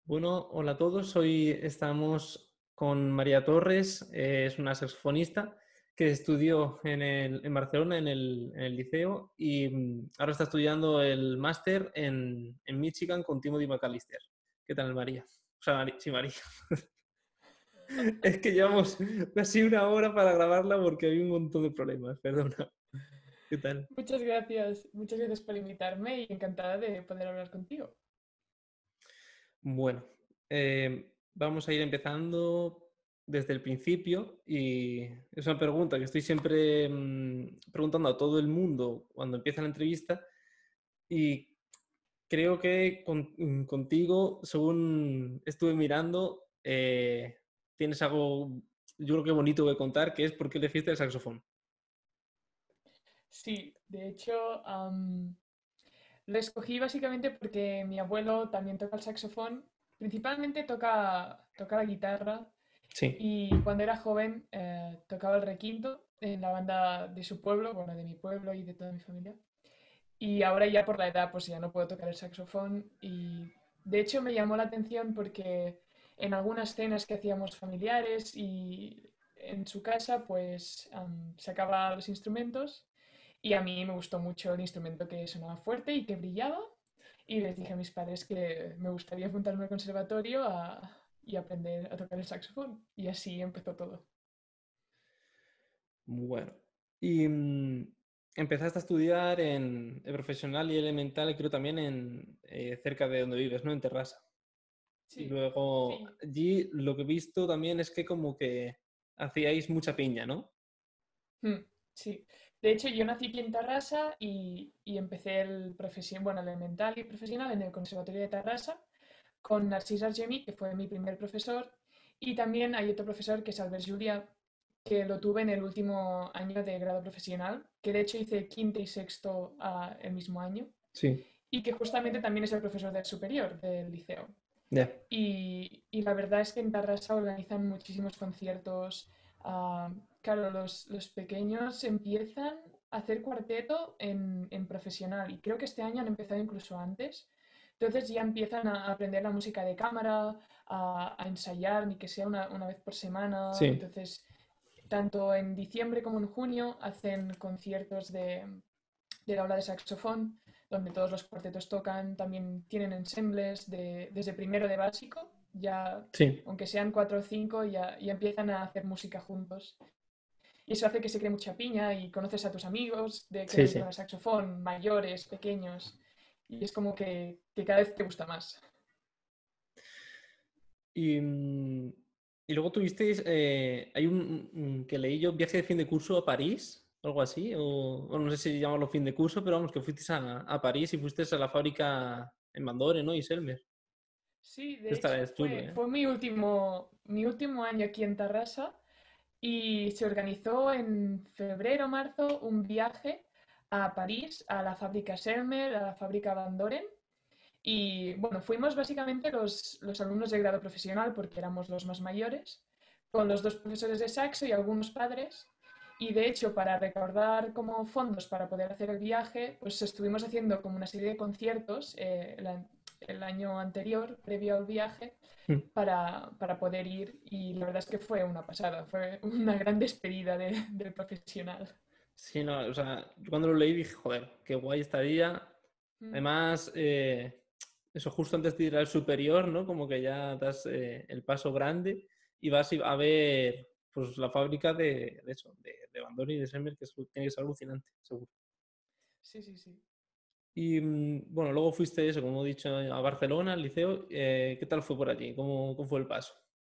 Bueno, hola a todos. Hoy estamos con María Torres, es una saxofonista que estudió en Barcelona en el liceo y ahora está estudiando el máster en Michigan con Timothy McAllister. ¿Qué tal, María? O sea, sí, María. Es que llevamos casi una hora para grabarla porque hay un montón de problemas, perdona. ¿Qué tal? Muchas gracias por invitarme y encantada de poder hablar contigo. Bueno, vamos a ir empezando desde el principio y es una pregunta que estoy siempre preguntando a todo el mundo cuando empieza la entrevista y creo que contigo, según estuve mirando, tienes algo, yo creo que bonito que contar, que es por qué elegiste el saxofón. Sí, de hecho, lo escogí básicamente porque mi abuelo también toca el saxofón, principalmente toca la guitarra Sí, y cuando era joven tocaba el requinto en la banda de su pueblo, bueno, de mi pueblo y de toda mi familia. Y ahora ya por la edad pues ya no puedo tocar el saxofón y de hecho me llamó la atención porque en algunas cenas que hacíamos familiares y en su casa pues sacaba los instrumentos y a mí me gustó mucho el instrumento que sonaba fuerte y que brillaba y les dije a mis padres que me gustaría apuntarme al conservatorio y aprender a tocar el saxofón y así empezó todo. bueno. Y empezaste a estudiar en profesional y elemental, creo también cerca de donde vives, ¿no? En Terrassa. Y Sí, luego sí. allí lo que he visto también es que como que hacíais mucha piña, ¿no? Mm, sí, de hecho yo nací aquí en Tarrasa y empecé bueno, el elemental y profesional en el Conservatorio de Tarrasa con Narcís Argemi, que fue mi primer profesor, y también hay otro profesor que es Albert Julià, que lo tuve en el último año de grado profesional, que de hecho hice quinto y sexto el mismo año, Sí, y que justamente también es el profesor del superior del liceo. ya. Y la verdad es que en Tarrasa organizan muchísimos conciertos. Claro, los pequeños empiezan a hacer cuarteto en profesional y creo que este año han empezado incluso antes. Entonces ya empiezan a aprender la música de cámara, a ensayar, ni que sea una vez por semana. Sí, Entonces, tanto en diciembre como en junio hacen conciertos del aula de saxofón, donde todos los cuartetos tocan, también tienen ensembles desde primero de básico, ya, sí, aunque sean cuatro o cinco, ya empiezan a hacer música juntos. Y eso hace que se cree mucha piña y conoces a tus amigos de que sí, también sí. tocan el saxofón, mayores, pequeños, y es como que cada vez te gusta más. Y, y luego tuvisteis, hay que leí yo, viaje de fin de curso a París, algo así, o no sé si llamarlo fin de curso, pero vamos, que fuisteis a París y fuisteis a la fábrica en Bandore, ¿no? Y Selmer. Sí, Eso de está hecho es chulo, fue, ¿eh? fue mi último año aquí en Tarrasa y se organizó en febrero o marzo un viaje a París, a la fábrica Selmer, a la fábrica Van Doren. Y bueno, fuimos básicamente los alumnos de grado profesional porque éramos los más mayores, con los dos profesores de saxo y algunos padres. Y de hecho, para recaudar como fondos para poder hacer el viaje, pues estuvimos haciendo como una serie de conciertos el año anterior, previo al viaje, Mm. para poder ir. Y la verdad es que fue una pasada, fue una gran despedida del profesional. Sí, no, o sea, yo cuando lo leí dije, joder, qué guay estaría. Mm. Además, eso justo antes de ir al superior, ¿no? Como que ya das el paso grande y vas a ver pues la fábrica de eso, de Bandori y de Semmer, que tiene que ser alucinante, seguro. Sí, sí, sí. Y bueno, luego fuiste eso, como he dicho, a Barcelona, al liceo. ¿Qué tal fue por allí? ¿Cómo fue el paso?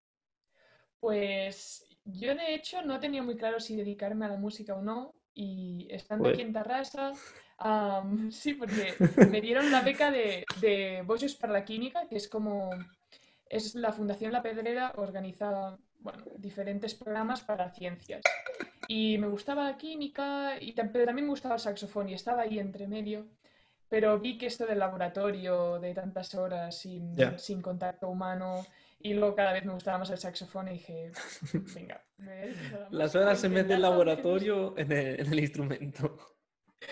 Pues yo de hecho no tenía muy claro si dedicarme a la música o no y estando aquí Joder. en Tarrasa, sí, porque me dieron la beca de Voces para la Química, que es la Fundación La Pedrera, organiza, bueno, diferentes programas para ciencias. Y me gustaba la química, pero también me gustaba el saxofón y estaba ahí entre medio. Pero vi que esto del laboratorio de tantas horas sin, Ya. sin contacto humano y luego cada vez me gustaba más el saxofón y dije, venga, me voy a dedicar a la Las música, voy a horas en vez del intentarlo al menos. laboratorio en el instrumento.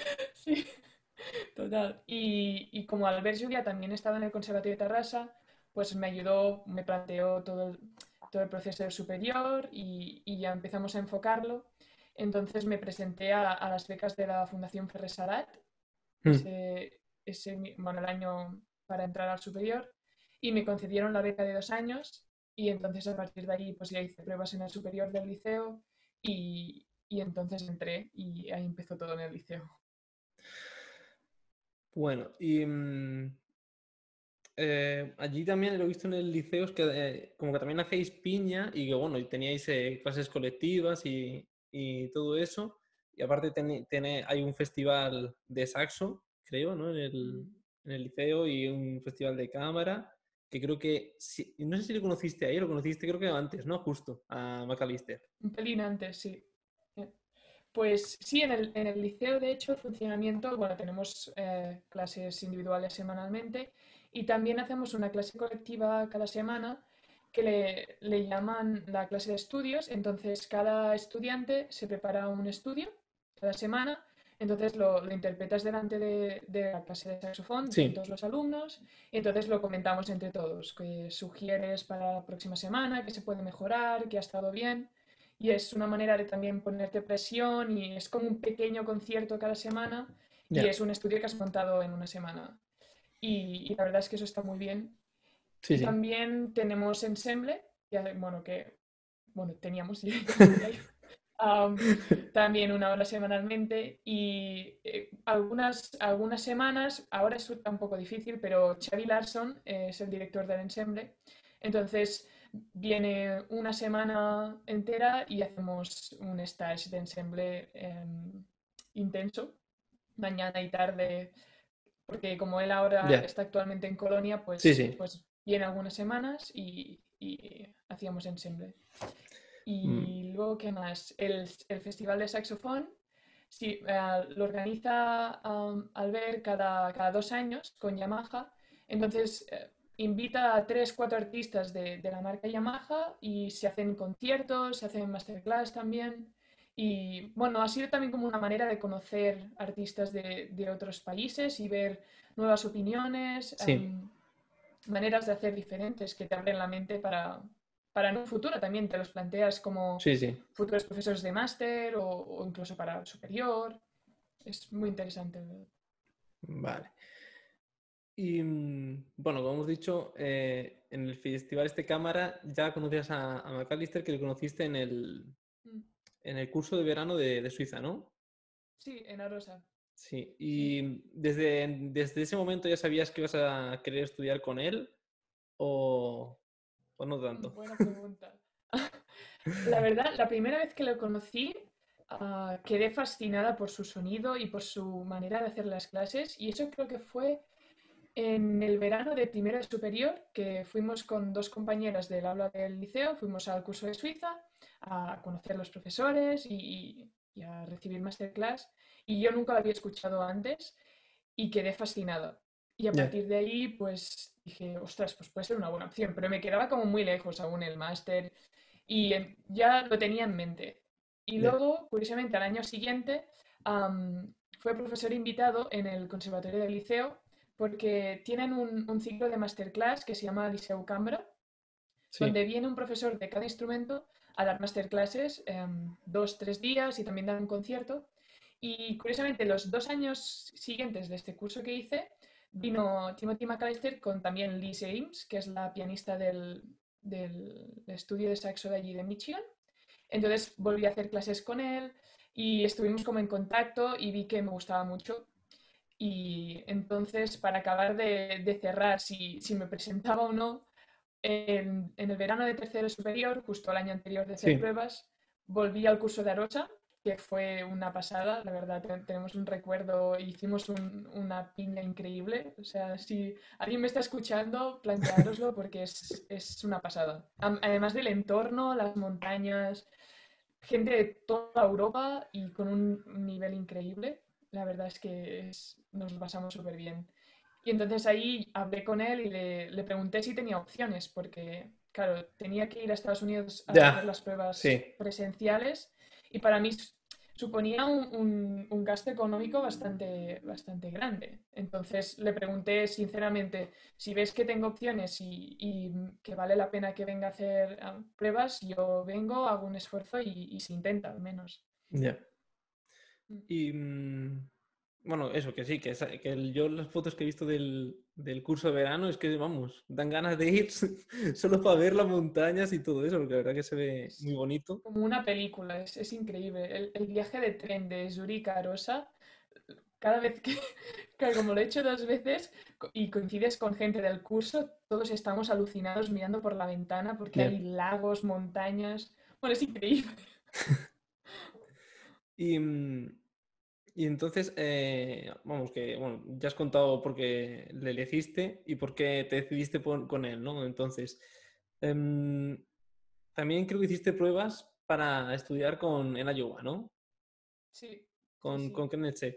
Sí, total. Y como Albert Julia también estaba en el Conservatorio de Tarrasa, pues me ayudó, me planteó todo el proceso del superior y ya empezamos a enfocarlo. Entonces me presenté a las becas de la Fundación Ferrer Salat, Mm. bueno, el año para entrar al superior, y me concedieron la beca de 2 años, y entonces a partir de ahí pues ya hice pruebas en el superior del liceo y entonces entré y ahí empezó todo en el liceo. Bueno, y allí también lo he visto en el liceo, es que como que también hacéis piña y que bueno, y teníais clases colectivas y todo eso. Y aparte hay un festival de saxo, creo, ¿no? En el liceo y un festival de cámara, que creo que, no sé si lo conociste ahí, lo conociste creo que antes, ¿no? Justo, a McAllister. Un pelín antes, sí. Pues sí, en el liceo, de hecho, el funcionamiento, bueno, tenemos clases individuales semanalmente y también hacemos una clase colectiva cada semana que le llaman la clase de estudios. Entonces, cada estudiante se prepara un estudio cada semana, entonces lo interpretas delante de la clase de saxofón con Sí, todos los alumnos y entonces lo comentamos entre todos, qué sugieres para la próxima semana, qué se puede mejorar, qué ha estado bien. Y es una manera de también ponerte presión y es como un pequeño concierto cada semana y ya. es un estudio que has montado en una semana. Y la verdad es que eso está muy bien. Sí, Y sí. también tenemos ensemble, bueno, teníamos, ya no estoy ahí, am, también 1 hora semanalmente y algunas semanas, ahora está un poco difícil, pero Xavi Larson es el director del ensemble, entonces viene una semana entera y hacemos un stage de ensemble intenso, mañana y tarde, porque como él ahora Ya. está actualmente en Colonia, Sí, pues, sí. pues viene algunas semanas y hacíamos ensemble. Mm, Y luego, ¿qué más? El Festival de Saxofón, sí, lo organiza Albert cada 2 años con Yamaha. Entonces, invita a 3, 4 artistas de la marca Yamaha y se hacen conciertos, se hacen masterclass también. Y bueno, ha sido también como una manera de conocer artistas de otros países y ver nuevas opiniones, sí, maneras de hacer diferentes que te abren la mente para en un futuro también te los planteas como sí, sí. futuros profesores de máster o incluso para superior. Es muy interesante, ¿verdad? Vale. Y bueno, como hemos dicho, en el festival este cámara ya conocías a McAllister, que lo conociste Mm. en el curso de verano de Suiza, ¿no? Sí, en Arosa. Sí. Sí. ¿Y desde ese momento ya sabías que ibas a querer estudiar con él o, o no tanto? Buena pregunta. La verdad, la primera vez que lo conocí, quedé fascinada por su sonido y por su manera de hacer las clases. Y eso creo que fue en el verano de primero de superior, que fuimos con 2 compañeras del aula del liceo, fuimos al curso de Suiza a conocer a los profesores y a recibir masterclass. Y yo nunca lo había escuchado antes y quedé fascinada. Y a Ya, partir de ahí, pues dije, ostras, pues puede ser una buena opción, pero me quedaba como muy lejos aún el máster y ya lo tenía en mente. Y ya. luego, curiosamente, al año siguiente, fue profesor invitado en el Conservatorio del Liceo porque tienen un ciclo de masterclass que se llama Liceu Cambra, Sí, donde viene un profesor de cada instrumento a dar masterclasses 2, 3 días y también dar un concierto. Y curiosamente, los 2 años siguientes de este curso que hice, vino Timothy McAllister con también Lise Ames, que es la pianista del estudio de saxo de allí de Michigan. Entonces volví a hacer clases con él y estuvimos como en contacto y vi que me gustaba mucho. Y entonces, para acabar de cerrar si me presentaba o no, en el verano de tercero superior, justo el año anterior de hacer sí. pruebas, volví al curso de Arosa, que fue una pasada, la verdad, tenemos un recuerdo, hicimos una piña increíble, o sea, si alguien me está escuchando, planteároslo porque es una pasada. Además del entorno, las montañas, gente de toda Europa y con un nivel increíble, la verdad es que nos lo pasamos súper bien. Y entonces ahí hablé con él y le pregunté si tenía opciones, porque, claro, tenía que ir a Estados Unidos a hacer Ya, las pruebas sí. presenciales y para mí suponía un gasto económico bastante grande. Entonces le pregunté sinceramente, si ves que tengo opciones y que vale la pena que venga a hacer pruebas, yo vengo, hago un esfuerzo y se intenta al menos. Ya. Mm. Y bueno, eso, que sí, yo las fotos que he visto del curso de verano es que, vamos, dan ganas de ir solo para ver las montañas y todo eso, porque la verdad que se ve muy Es bonito. como una película, es increíble. El viaje de tren de Zurich a Arosa, cada vez que, claro, como lo he hecho 2 veces y coincides con gente del curso, todos estamos alucinados mirando por la ventana porque Ya. hay lagos, montañas. Bueno, es increíble. Y, y entonces, vamos, que bueno, ya has contado por qué le elegiste y por qué te decidiste con él, ¿no? Entonces, em, también creo que hiciste pruebas para estudiar en Iowa, ¿no? Sí, sí, Con sí. Kenneth Che.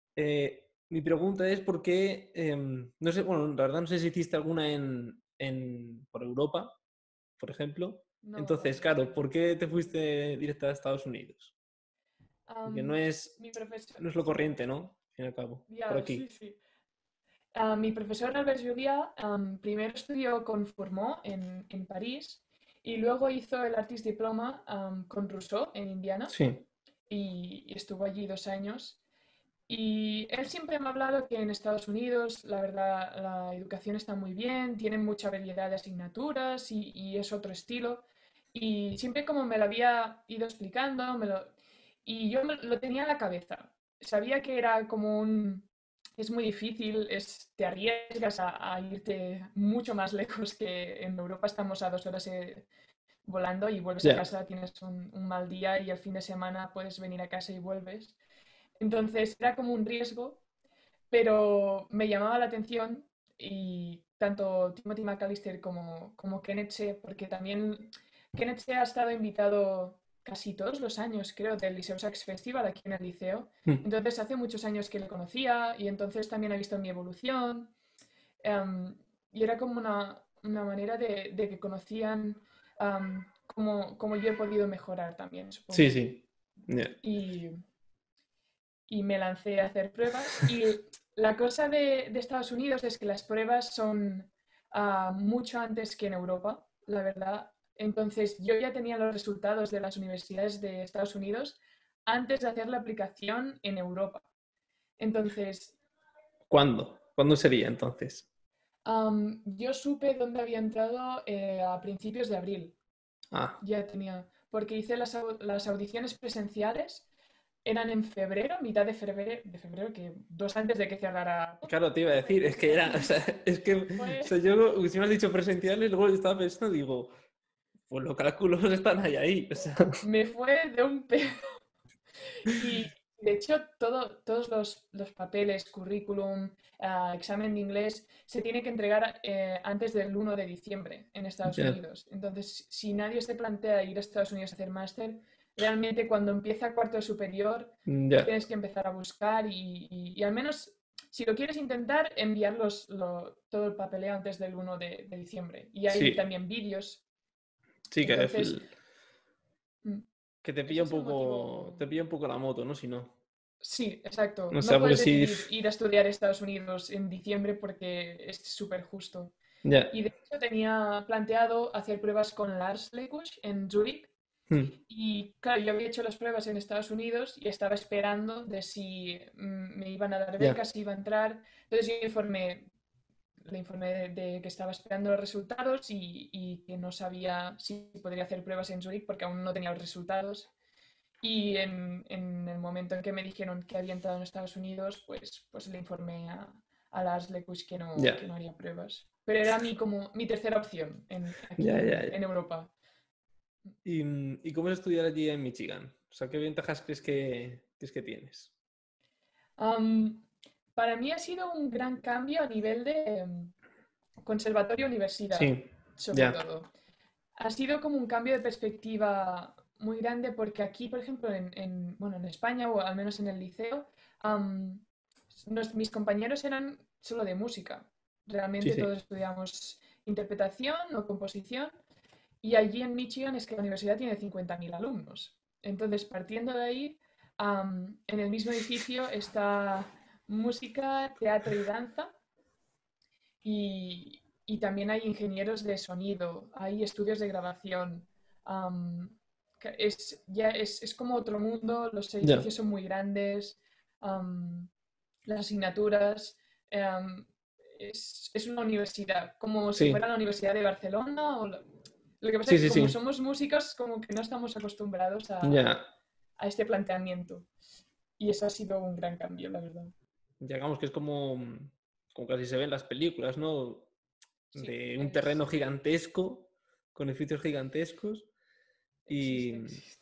Mi pregunta es por qué, no sé, bueno, la verdad no sé si hiciste alguna por Europa, por ejemplo. No, Entonces, en claro, España. ¿por qué te fuiste directa a Estados Unidos? Porque Am, mi profesor, no es lo sí, corriente, ¿no? Al fin y al cabo, por ya, sí, aquí. sí. Mi profesor Albert Julia primero estudió con Fourmont en París y luego hizo el Artist Diploma con Rousseau en Indiana Sí, y estuvo allí 2 años. Y él siempre me ha hablado que en Estados Unidos, la verdad, la educación está muy bien, tienen mucha variedad de asignaturas y es otro estilo. Y siempre como me lo había ido explicando, y yo lo tenía en la cabeza. Sabía que era como es muy difícil, te arriesgas a irte mucho más lejos que en Europa estamos a 2 horas volando y vuelves a ya. casa, tienes un mal día y el fin de semana puedes venir a casa y vuelves. Entonces era como un riesgo, pero me llamaba la atención y tanto Timothy McAllister como Kenneth Shea, porque también Kenneth Shea ha estado invitado casi todos los años, creo, del Liceo Sax Festival aquí en el liceo. Mm. Entonces hace muchos años que le conocía y entonces también ha visto mi evolución. em, y era como una manera de que conocían cómo yo he podido mejorar también, Sí, supongo. sí. Ya. Y, y me lancé a hacer pruebas. Y la cosa de Estados Unidos es que las pruebas son mucho antes que en Europa, la verdad. Entonces yo ya tenía los resultados de las universidades de Estados Unidos antes de hacer la aplicación en Europa. Entonces, ¿Cuándo? ¿Cuándo sería entonces? yo supe dónde había entrado a principios de abril. Ah, Ya tenía, porque hice las audiciones presenciales, eran en febrero, mitad de febrero, que 2 antes de que cerrara todo. claro, te iba a decir, es que era, o sea, es que, o Fue, sea, yo, si me has dicho presenciales, luego estaba pensando, digo, pues los cálculos están ahí, o sea, me fue de un pedo. Y de hecho, todos los papeles, currículum, examen de inglés, se tiene que entregar antes del 1 de diciembre en Estados ya, Unidos. Entonces, si nadie se plantea ir a Estados Unidos a hacer máster, realmente cuando empieza cuarto superior, ya, tienes que empezar a buscar y al menos, si lo quieres intentar, enviar todo el papeleo antes del 1 de diciembre. Y hay sí, también vídeos. sí, Entonces, mm, que ese es el motivo. te pilla un poco la moto, ¿no? Si no, Sí, exacto. o No sea, porque puedes si, decidir ir a estudiar a Estados Unidos en diciembre porque es súper justo. ya, Y de hecho tenía planteado hacer pruebas con Lars Lekus en Zurich. mm, Y claro, yo había hecho las pruebas en Estados Unidos y estaba esperando de si me iban a dar ya, becas, si iba a entrar. Entonces yo le informé de que estaba esperando los resultados y que no sabía si podría hacer pruebas en Zurich porque aún no tenía los resultados. Y en el momento en que me dijeron que había entrado en Estados Unidos, pues le informé a Lars Lekus ya, que no haría pruebas. Pero era como mi tercera opción aquí ya, ya, ya. en Europa. ¿Y cómo es estudiar allí en Michigan? O sea, ¿qué ventajas crees que tienes? Am, para mí ha sido un gran cambio a nivel de conservatorio-universidad, Sí, sobre ya, todo. Ha sido como un cambio de perspectiva muy grande porque aquí, por ejemplo, bueno, en España o al menos en el liceo, am, mis compañeros eran solo de música. sí, Realmente sí, todos estudiamos interpretación o composición y allí en Michigan es que la universidad tiene 50.000 alumnos. Entonces, partiendo de ahí, En el mismo edificio está música, teatro y danza. Y también hay ingenieros de sonido, hay estudios de grabación. am, es como otro mundo, los Ya, edificios son muy grandes, am, las asignaturas. am, es una universidad, como si fuera sí, la Universidad de Barcelona. Lo que pasa sí, es que sí, como sí, somos músicos, como que no estamos acostumbrados ya. a este planteamiento. Y eso ha sido un gran cambio, la verdad. Digamos que es como casi se ve en las películas, ¿no? Sí, De un terreno gigantesco, con edificios gigantescos y, existe, existe.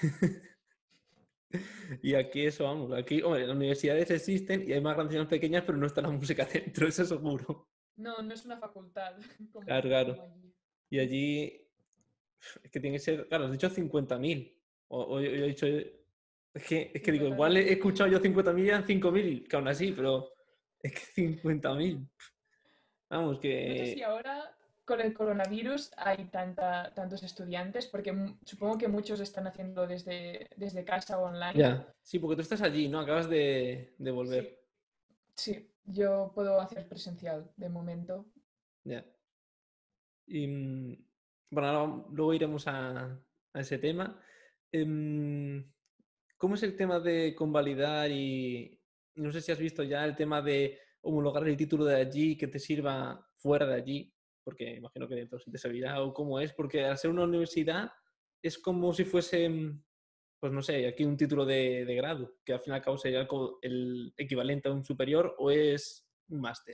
y aquí eso, vamos, aquí, hombre, las universidades existen y hay más grandes y más pequeñas, pero no está la música dentro, eso seguro. No, no es una facultad Claro, como, claro. como allí. Y allí es que tiene que ser, claro, has dicho 50.000. O yo he dicho, es que digo, igual 50.000. he escuchado yo 50.000 y eran 5.000, que aún así, pero es que 50.000. Vamos, No sé si que ahora con el coronavirus hay tantos estudiantes, porque supongo que muchos están haciendo desde casa o online. ya. Sí, porque tú estás allí, ¿no? Acabas de Sí, volver. sí, yo puedo hacer presencial de momento. Ya. Y bueno, ahora luego iremos a ese tema. Em, ¿Cómo es el tema de convalidar y no sé si has visto ya el tema de homologar el título de allí que te sirva fuera de allí? Porque imagino que dentro sí te servirá o cómo es, porque al ser una universidad es como si fuese, pues no sé, aquí un título de grado, que al fin y al cabo sería el equivalente a un superior o es un máster.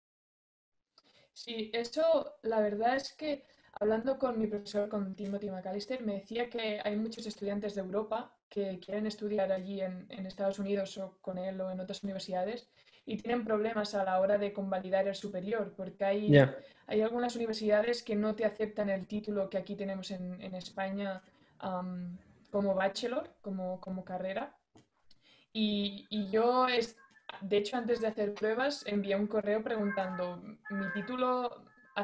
Sí, eso la verdad es que hablando con mi profesor, con Timothy McAllister, me decía que hay muchos estudiantes de Europa que quieren estudiar allí en Estados Unidos o con él o en otras universidades y tienen problemas a la hora de convalidar el superior, porque Ya, hay algunas universidades que no te aceptan el título que aquí tenemos en España como bachelor, como carrera. Y yo, de hecho, antes de hacer pruebas, envié un correo preguntando, ¿mi título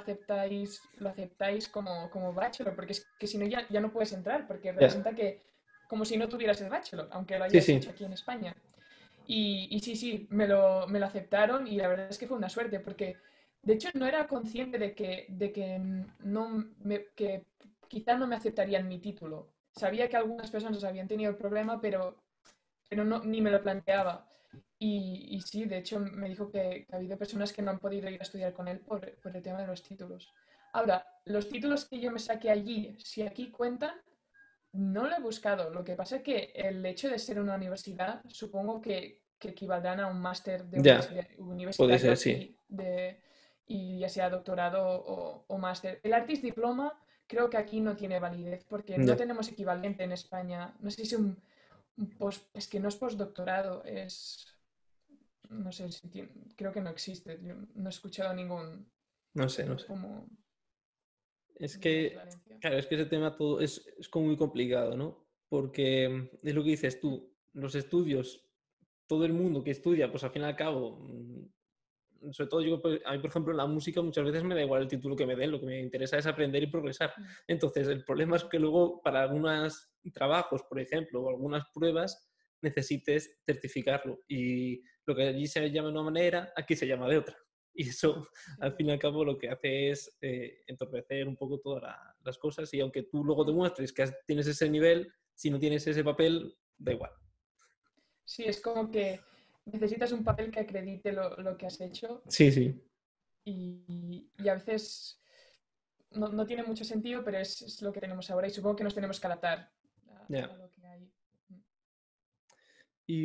lo aceptáis como bachelor? Porque es que si no, ya no puedes entrar, porque ya. representa que como si no tuvieras el bachelor, aunque lo Sí, hayas hecho sí. aquí en España. Y sí, sí, me lo aceptaron y la verdad es que fue una suerte, porque de hecho no era consciente de que, no que quizá no me aceptarían mi título. Sabía que algunas personas habían tenido el problema, pero no, ni me lo planteaba. Y sí, de hecho me dijo que ha habido personas que no han podido ir a estudiar con él por el tema de los títulos. Ahora, los títulos que yo me saqué allí, si aquí cuentan, no lo he buscado. Lo que pasa es que el hecho de ser una universidad, supongo que equivaldrán a un máster de Ya, puede universitario ser, sí. aquí, y ya sea doctorado o máster. El Artist Diploma creo que aquí no tiene validez porque no Ya. tenemos equivalente en España. No sé si es es que no es postdoctorado, no sé si creo que no existe. Yo no he escuchado No sé, no sé. como Es ninguna que, equivalencia. claro, es que ese tema todo es como muy complicado, ¿no? Porque es lo que dices tú, los estudios, todo el mundo que estudia, pues al fin y al cabo, sobre todo yo, pues, a mí, por ejemplo, en la música muchas veces me da igual el título que me den, lo que me interesa es aprender y progresar. Mm. Entonces, el problema es que luego para algunos trabajos, por ejemplo, o algunas pruebas, necesites certificarlo. Y lo que allí se llama de una manera, aquí se llama de otra. Y eso, Sí, al fin y al cabo, lo que hace es entorpecer un poco todas las cosas. Y aunque tú luego mm. demuestres que tienes ese nivel, si no tienes ese papel, da igual. Sí, es como que necesitas un papel que acredite lo que has hecho Sí, sí. y a veces no tiene mucho sentido, pero es lo que tenemos ahora y supongo que nos tenemos que adaptar Ya. a lo que hay. Mm. Y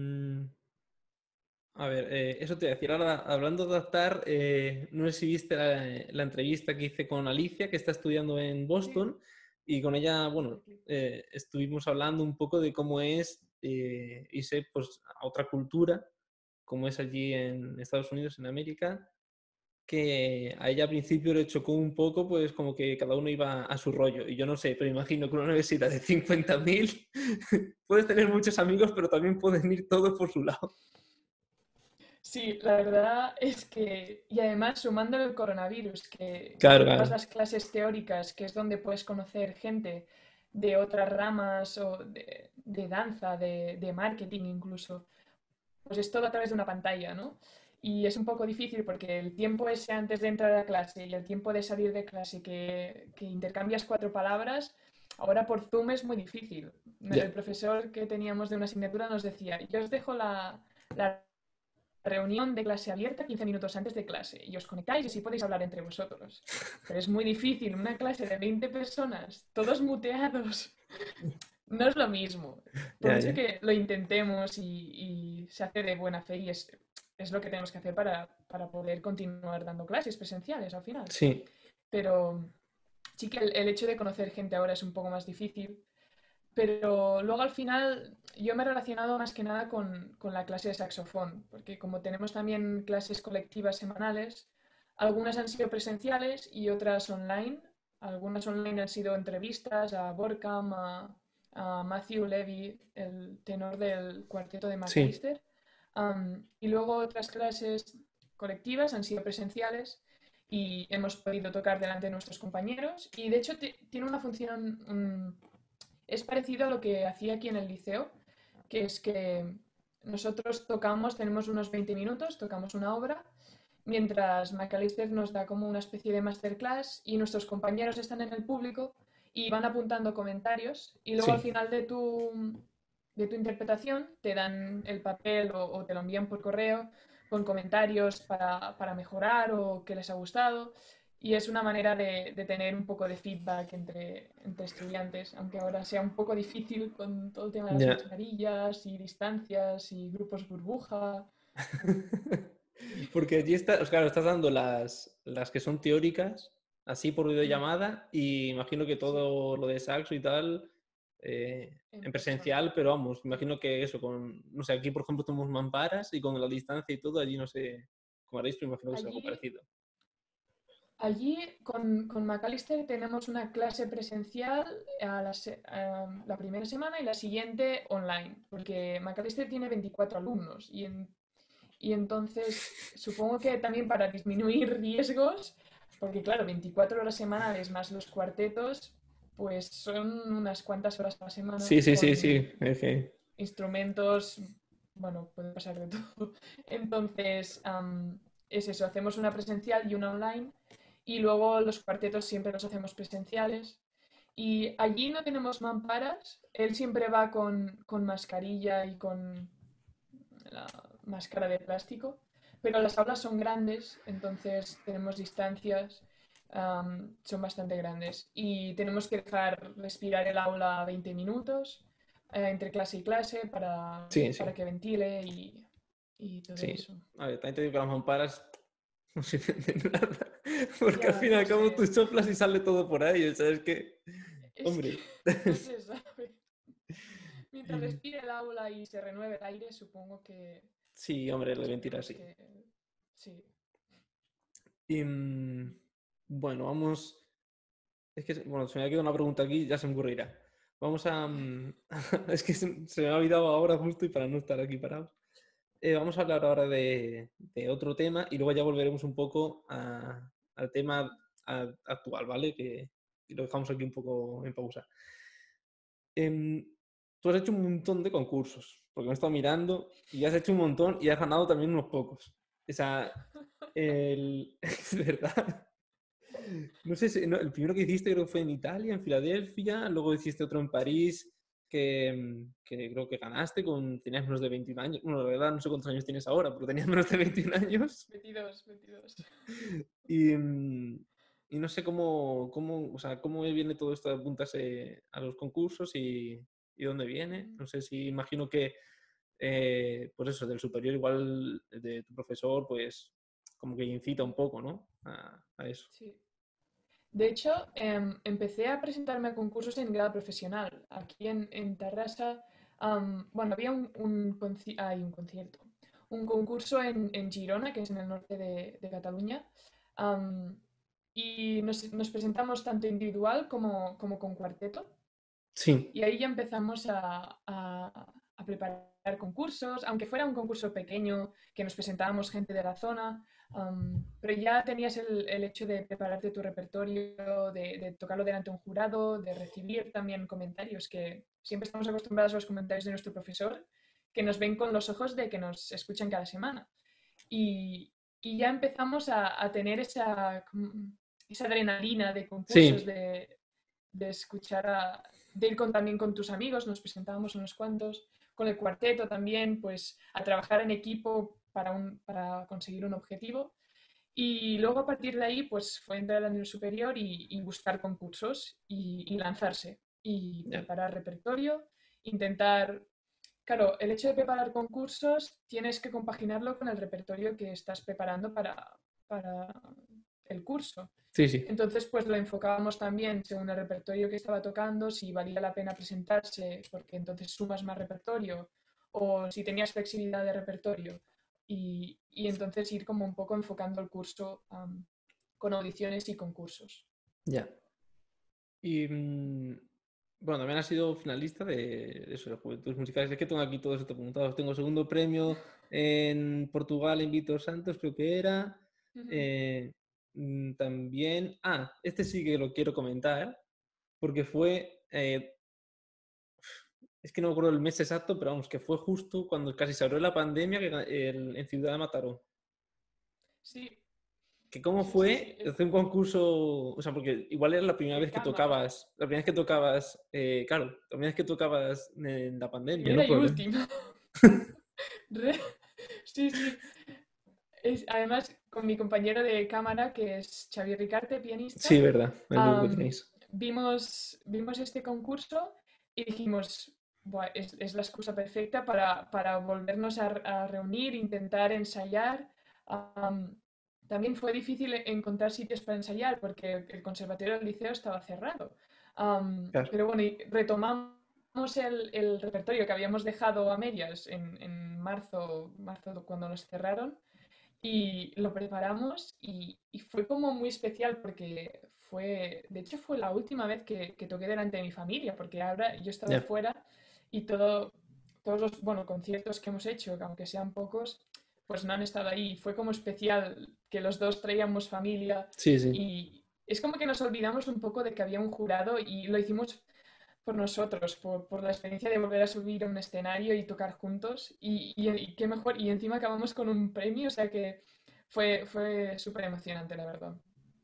a ver, eso te voy a decir. Ahora, hablando de adaptar, no sé si viste la entrevista que hice con Alicia, que está estudiando en Sí, Boston, y con ella, vi bueno, el clip. estuvimos hablando un poco de cómo es irse pues, a otra cultura, como es allí en Estados Unidos, en América, que a ella al principio le chocó un poco, pues como que cada uno iba a su rollo. Y yo no sé, pero imagino que una universidad de 50.000 puedes tener muchos amigos, pero también pueden ir todos por su lado. Sí, la verdad es que, y además sumándole el coronavirus, que Claro, todas claro. las clases teóricas, que es donde puedes conocer gente de otras ramas o de danza, de marketing incluso, pues es todo a través de una pantalla, ¿no? Y es un poco difícil porque el tiempo ese antes de entrar a clase y el tiempo de salir de clase que intercambias 4 palabras, ahora por Zoom es muy difícil. Ya, El profesor que teníamos de una asignatura nos decía, yo os dejo la reunión de clase abierta 15 minutos antes de clase y os conectáis y así podéis hablar entre vosotros. Pero es muy difícil, una clase de 20 personas, todos muteados. No es lo mismo. Por ya, mucho ya. que lo intentemos y se hace de buena fe y es lo que tenemos que hacer para poder continuar dando clases presenciales al final. Sí, Pero sí que el hecho de conocer gente ahora es un poco más difícil. Pero luego al final yo me he relacionado más que nada con la clase de saxofón, porque como tenemos también clases colectivas semanales, algunas han sido presenciales y otras online. Algunas online han sido entrevistas a Borkham, a Matthew Levy, el tenor del cuarteto de sí. McAllister. Y luego otras clases colectivas han sido presenciales y hemos podido tocar delante de nuestros compañeros. Y de hecho tiene una función, es parecido a lo que hacía aquí en el liceo, que es que nosotros tocamos, tenemos unos 20 minutos, tocamos una obra, mientras McAllister nos da como una especie de masterclass y nuestros compañeros están en el público y van apuntando comentarios y luego al Sí. final de tu interpretación te dan el papel o te lo envían por correo con comentarios para mejorar o que les ha gustado. Y es una manera de tener un poco de feedback entre estudiantes, aunque ahora sea un poco difícil con todo el tema de las Ya. mascarillas y distancias y grupos burbuja. Porque allí estás, claro, estás dando las que son teóricas, así por Mm, videollamada, y imagino que sí, todo lo de saxo y tal, en en persona. presencial, pero vamos, Sí. imagino que eso, no sé, aquí por ejemplo tenemos mamparas y con la distancia y todo, allí no sé cómo haréis, pero imagino que es algo Allí, parecido. allí con McAllister tenemos una clase presencial la primera semana y la siguiente online, porque McAllister tiene 24 alumnos y entonces supongo que también para disminuir riesgos, porque claro, 24 horas semanales más los cuartetos, pues son unas cuantas horas a la semana Sí, sí, sí, con sí. Es que- instrumentos, bueno, puede pasar de todo. Entonces, es eso, hacemos una presencial y una online y luego los cuartetos siempre los hacemos presenciales. Y allí no tenemos mamparas, él siempre va con mascarilla y con la máscara de plástico, pero las aulas son grandes, entonces tenemos distancias, son bastante grandes y tenemos que dejar respirar el aula 20 minutos entre clase y clase sí, para sí, que ventile y todo sí. eso. A ver, también te digo que las mamparas no sirven de nada, porque al Ya, fin y no al cabo tú sé, soplas y sale todo por ahí, o sea, es que, es que hombre. no se sabe. Mientras respire el aula y se renueve el aire, supongo que Sí, hombre, le mentira esperemos sí. que sí. Y, bueno, vamos. Es que, bueno, se me ha quedado una pregunta aquí, ya se me ocurrirá. Vamos a. Es que se me ha olvidado ahora justo y para no estar aquí parados. Vamos a hablar ahora de otro tema y luego ya volveremos un poco al tema actual, ¿vale? Que lo dejamos aquí un poco en pausa. Em, Tú has hecho un montón de concursos, porque me he estado mirando y has hecho un montón y has ganado también unos pocos. O sea, es verdad. No sé si el primero que hiciste creo que fue en Italia, en Filadelfia, luego hiciste otro en París que creo que ganaste tenías menos de 21 años. Bueno, la verdad no sé cuántos años tienes ahora, pero tenías menos de 21 años. 22, 22. Y, y no sé o sea, cómo viene todo esto de apuntarse a los concursos y dónde viene. No sé si imagino que, pues eso, del superior igual de tu profesor, pues como que incita un poco, ¿no? A eso. Sí. De hecho, empecé a presentarme a concursos en grado profesional. Aquí en Tarrasa, bueno, había un concierto, un concurso en Girona, que es en el norte de Cataluña, am, y nos presentamos tanto individual como con cuarteto. Sí, Y ahí ya empezamos a preparar concursos, aunque fuera un concurso pequeño, que nos presentábamos gente de la zona. Pero ya tenías el hecho de prepararte tu repertorio, de tocarlo delante de un jurado, de recibir también comentarios, que siempre estamos acostumbrados a los comentarios de nuestro profesor, que nos ven con los ojos de que nos escuchan cada semana. Y, y ya empezamos a tener esa adrenalina de concursos, Sí, de escuchar, de ir también con tus amigos, nos presentábamos unos cuantos, con el cuarteto también, pues a trabajar en equipo para conseguir un objetivo. Y luego a partir de ahí, pues fue entrar al nivel superior y buscar concursos y lanzarse y ya, preparar repertorio, intentar. Claro, el hecho de preparar concursos tienes que compaginarlo con el repertorio que estás preparando para el curso. sí, sí, Entonces, pues lo enfocábamos también según el repertorio que estaba tocando, si valía la pena presentarse, porque entonces sumas más repertorio, o si tenías flexibilidad de repertorio, y entonces ir como un poco enfocando el curso con audiciones y concursos. ya. Y bueno, también has sido finalista de eso, de Juventudes Musicales. Es que tengo aquí todos estos apuntados. Tengo segundo premio en Portugal, en Vítor Santos, creo que era. Ujú. Eh, también, este sí que lo quiero comentar, porque fue, es que no me acuerdo el mes exacto, pero vamos, que fue justo cuando casi se abrió la pandemia en Ciudad de Mataró. Sí, Que cómo sí, sí, sí. fue hacer un concurso, o sea, porque igual era la primera De vez que cámara. tocabas, la primera vez que tocabas, claro, la primera vez que tocabas en la pandemia, ¿no? Primera y última. Sí, sí. Además, con mi compañero de cámara, que es Xavier Ricarte, pianista, Sí, verdad, el dúo que am, tenéis. vimos este concurso y dijimos, "Buah, es la excusa perfecta para volvernos a reunir, intentar ensayar. Am, También fue difícil encontrar sitios para ensayar porque el conservatorio del liceo estaba cerrado. Claro. Pero bueno, y retomamos el repertorio que habíamos dejado a medias en marzo cuando nos cerraron y lo preparamos y fue como muy especial porque de hecho fue la última vez que toqué delante de mi familia, porque ahora yo he estado Ya. fuera y todos los, bueno, conciertos que hemos hecho, que aunque sean pocos, pues no han estado ahí. Fue como especial que los dos traíamos familia Sí, sí. y es como que nos olvidamos un poco de que había un jurado y lo hicimos por nosotros, por la experiencia de volver a subir a un escenario y tocar juntos. Y qué mejor, y encima acabamos con un premio, o sea que fue súper emocionante, la verdad.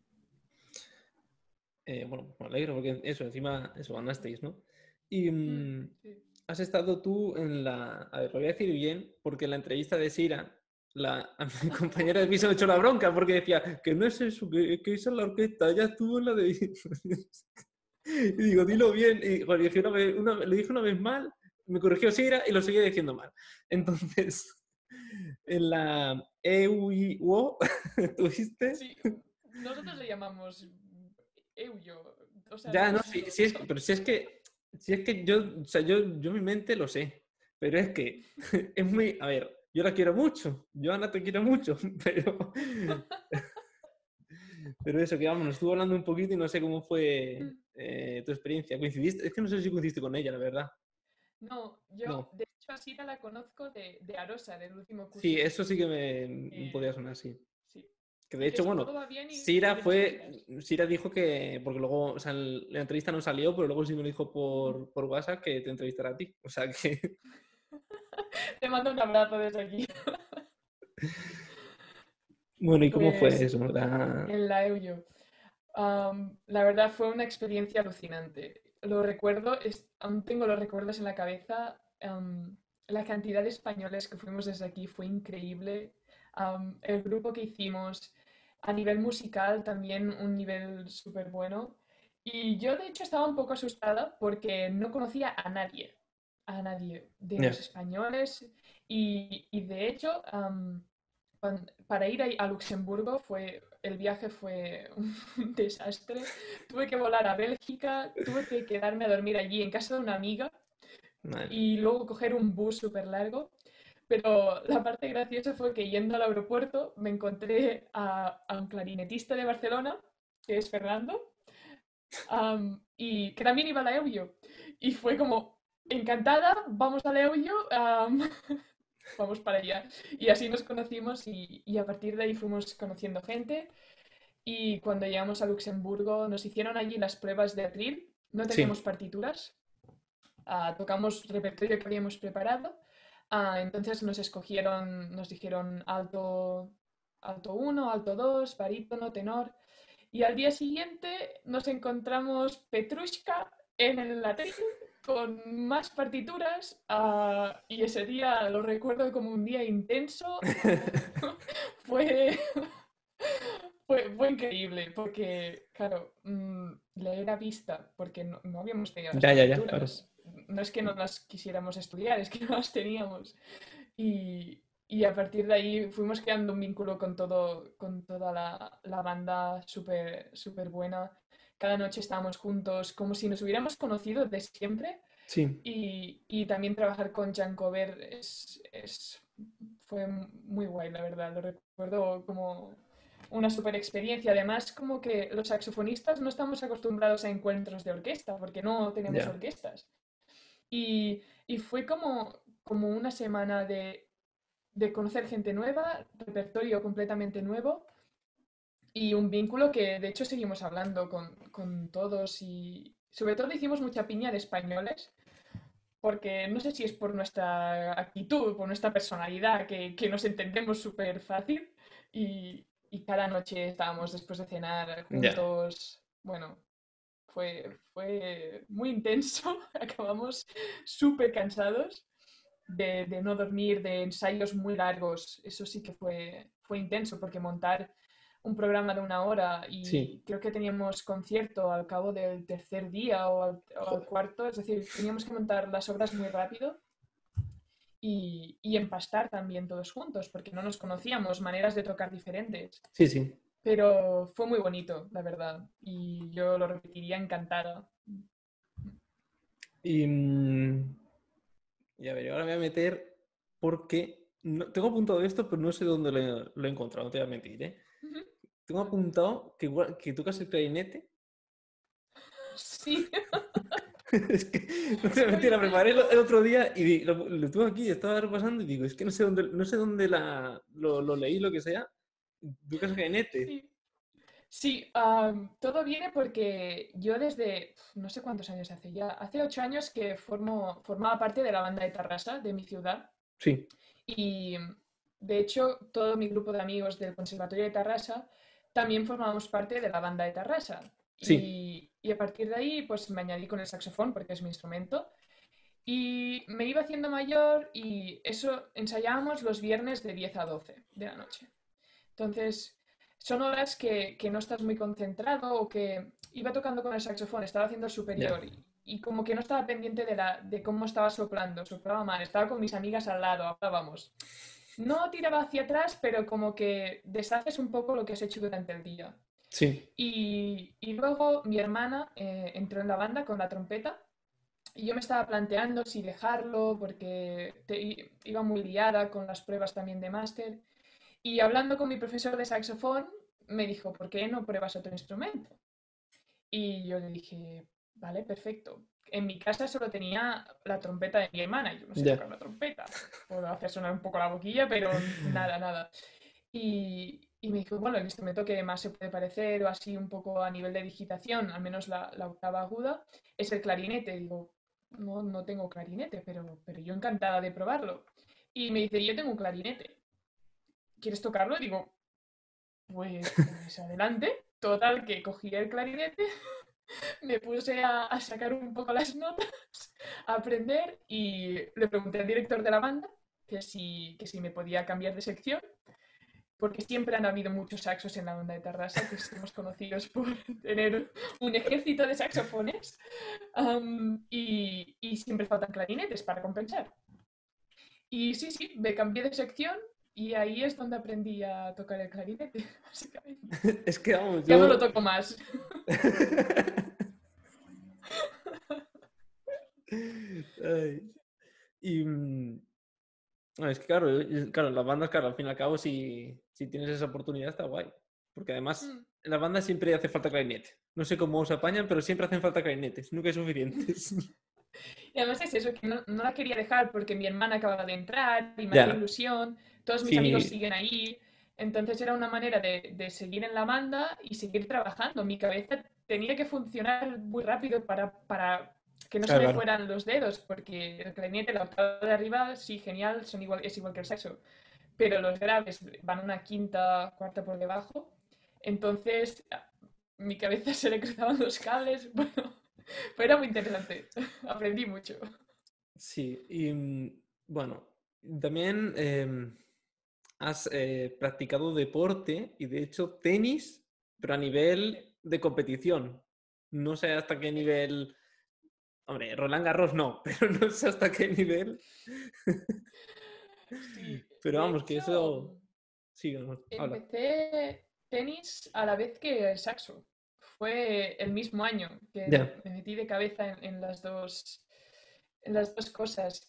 Bueno, me alegro porque eso, encima, eso, ganasteis, ¿no? Y Sí. has estado tú en la, a ver, lo voy a decir bien, porque en la entrevista de Sira, a mi compañera de piso me echó la bronca porque decía que no es eso, que esa es la orquesta, ya estuvo en la de... Y digo, dilo bien. Y bueno, dije lo dije una vez mal, me corrigió Sira y lo seguía diciendo mal. Entonces, en la EUIO tuviste. Sí, nosotros le llamamos Euyo, o sea, Ya, no no, sé. pero si es que yo, o sea, yo en mi mente lo sé, pero es que es muy, a ver, yo la quiero mucho, yo Ana te quiero mucho, pero eso, que vamos, nos estuvo hablando un poquito y no sé cómo fue tu experiencia. ¿Coincidiste? Es que no sé si coincidiste con ella, la verdad. No, yo No. de hecho a Sira la conozco de Arosa, del último Sí, curso que eso sí que hicimos. me podía sonar así. Sí. Que de Y que hecho, bueno, todo va bien y le presentas. Sira dijo que, porque luego, o sea, la entrevista no salió, pero luego sí me lo dijo por WhatsApp que te entrevistara a ti. O sea que, Te mando un abrazo desde aquí. bueno, ¿y cómo fue Pues eso, verdad? en la Euyo. La verdad fue una experiencia alucinante. Lo recuerdo, aún tengo los recuerdos en la cabeza. La cantidad de españoles que fuimos desde aquí fue increíble. El grupo que hicimos, a nivel musical, también un nivel súper bueno. Y yo, de hecho, estaba un poco asustada porque no conocía a nadie de Ya, los españoles. Y de hecho, para ir a Luxemburgo el viaje fue un desastre. Tuve que volar a Bélgica, tuve que quedarme a dormir allí en casa de una amiga madre mía. y luego coger un bus súper largo. Pero la parte graciosa fue que yendo al aeropuerto me encontré a un clarinetista de Barcelona, que es Fernando, y que también iba a la EUYO. Y fue como, encantada, vamos a la EUYO. vamos para allá. Y así nos conocimos y a partir de ahí fuimos conociendo gente. Y cuando llegamos a Luxemburgo nos hicieron allí las pruebas de atril. No teníamos Sí. partituras, tocamos repertorio que habíamos preparado. Entonces nos escogieron, nos dijeron alto, alto uno, alto 2, barítono, tenor. Y al día siguiente nos encontramos Petrushka en el atril con más partituras, y ese día lo recuerdo como un día intenso. Fue, fue increíble porque, claro, leer a vista, porque no habíamos tenido las Ya, ya, ya, claro. partituras. No es que no las quisiéramos estudiar, es que no las teníamos. Y a partir de ahí fuimos creando un vínculo con toda la banda súper súper buena. Cada noche estábamos juntos, como si nos hubiéramos conocido de siempre. Sí. Y también trabajar con Jan Cover fue muy guay, la verdad. Lo recuerdo como una super experiencia. Además, como que los saxofonistas no estamos acostumbrados a encuentros de orquesta, porque no tenemos Ya. orquestas. Y fue como una semana de conocer gente nueva, repertorio completamente nuevo y un vínculo que de hecho seguimos hablando con todos y sobre todo hicimos mucha piña de españoles porque no sé si es por nuestra actitud, por nuestra personalidad, que nos entendemos súper fácil y cada noche estábamos después de cenar Ya. juntos. Bueno, fue muy intenso, acabamos súper cansados de no dormir, de ensayos muy largos. Eso sí que fue intenso porque montar un programa de una hora y Sí. creo que teníamos concierto al cabo del tercer día o al Joder. cuarto, es decir, teníamos que montar las obras muy rápido y empastar también todos juntos porque no nos conocíamos, maneras de tocar diferentes. Sí, sí. Pero fue muy bonito, la verdad, y yo lo repetiría encantada. Y, y a ver, ahora me voy a meter porque tengo apuntado esto, pero no sé dónde lo he encontrado, no te voy a mentir, ¿eh? Tengo apuntado que tocas el clarinete. Sí, Es que no te voy a mentir, soy... la preparé el otro día y lo tuve aquí, estaba repasando y digo, es que no sé dónde lo leí, lo que sea. Tocas el clarinete. Sí. Sí, todo viene porque yo desde, no sé cuántos años hace ya, hace 8 años que formaba parte de la banda de Tarrasa, de mi ciudad, Sí, y de hecho todo mi grupo de amigos del Conservatorio de Tarrasa también formábamos parte de la banda de Tarrasa. sí, Y a partir de ahí pues me añadí con el saxofón porque es mi instrumento y me iba haciendo mayor y eso ensayábamos los viernes de 10 a 12 de la noche. Entonces, son horas que no estás muy concentrado o que iba tocando con el saxofón, estaba haciendo el ya. superior y como que no estaba pendiente de cómo estaba soplando, soplaba mal, estaba con mis amigas al lado, hablábamos. No tiraba hacia atrás, pero como que deshaces un poco lo que has hecho durante el día. Sí, Y luego mi hermana entró en la banda con la trompeta y yo me estaba planteando si dejarlo porque iba muy liada con las pruebas también de máster. Y hablando con mi profesor de saxofón, me dijo, ¿por qué no pruebas otro instrumento? Y yo le dije, vale, perfecto. En mi casa solo tenía la trompeta de mi hermana, yo no sé ya. tocar la trompeta. Puedo hacer sonar un poco la boquilla, pero nada, nada. Y me dijo, bueno, el instrumento que más se puede parecer o así un poco a nivel de digitación, al menos la octava aguda, es el clarinete. Digo, no, no tengo clarinete, pero yo encantada de probarlo. Y me dice, yo tengo un clarinete. ¿Quieres tocarlo? Digo, pues adelante. Total, que cogí el clarinete, me puse a sacar un poco las notas, a aprender y le pregunté al director de la banda que si me podía cambiar de sección, porque siempre han habido muchos saxos en la banda de Tarrasa, que somos conocidos por tener un ejército de saxofones, y siempre faltan clarinetes para compensar. Y sí, sí, me cambié de sección y ahí es donde aprendí a tocar el clarinete, básicamente. Es que vamos, Ya no lo yo. toco más. Ay. Y es que claro, claro, las bandas, claro, al fin y al cabo, si tienes esa oportunidad está guay. Porque además, Mm. en las bandas siempre hace falta clarinete. No sé cómo se apañan, pero siempre hacen falta clarinetes, nunca hay suficientes. Y además es eso, que no la quería dejar porque mi hermana acababa de entrar y me hacía Ya, ilusión, todos mis amigos sí, siguen ahí, entonces era una manera de seguir en la banda y seguir trabajando. Mi cabeza tenía que funcionar muy rápido para que no se claro, me claro. fueran los dedos, porque el clarinete, la octava de arriba, sí, genial, es igual que el saxo, pero los graves van una quinta, cuarta por debajo, entonces mi cabeza se le cruzaban los cables, bueno, pero era muy interesante, aprendí mucho. Sí, y bueno, también has practicado deporte y de hecho tenis, pero a nivel de competición. No sé hasta qué nivel. Hombre, Roland Garros no, pero no sé hasta qué nivel. Sí, Pero de vamos, que hecho, eso. Sí, no, habla. empecé tenis a la vez que el saxo. Fue el mismo año que Ya, me metí de cabeza en las dos cosas.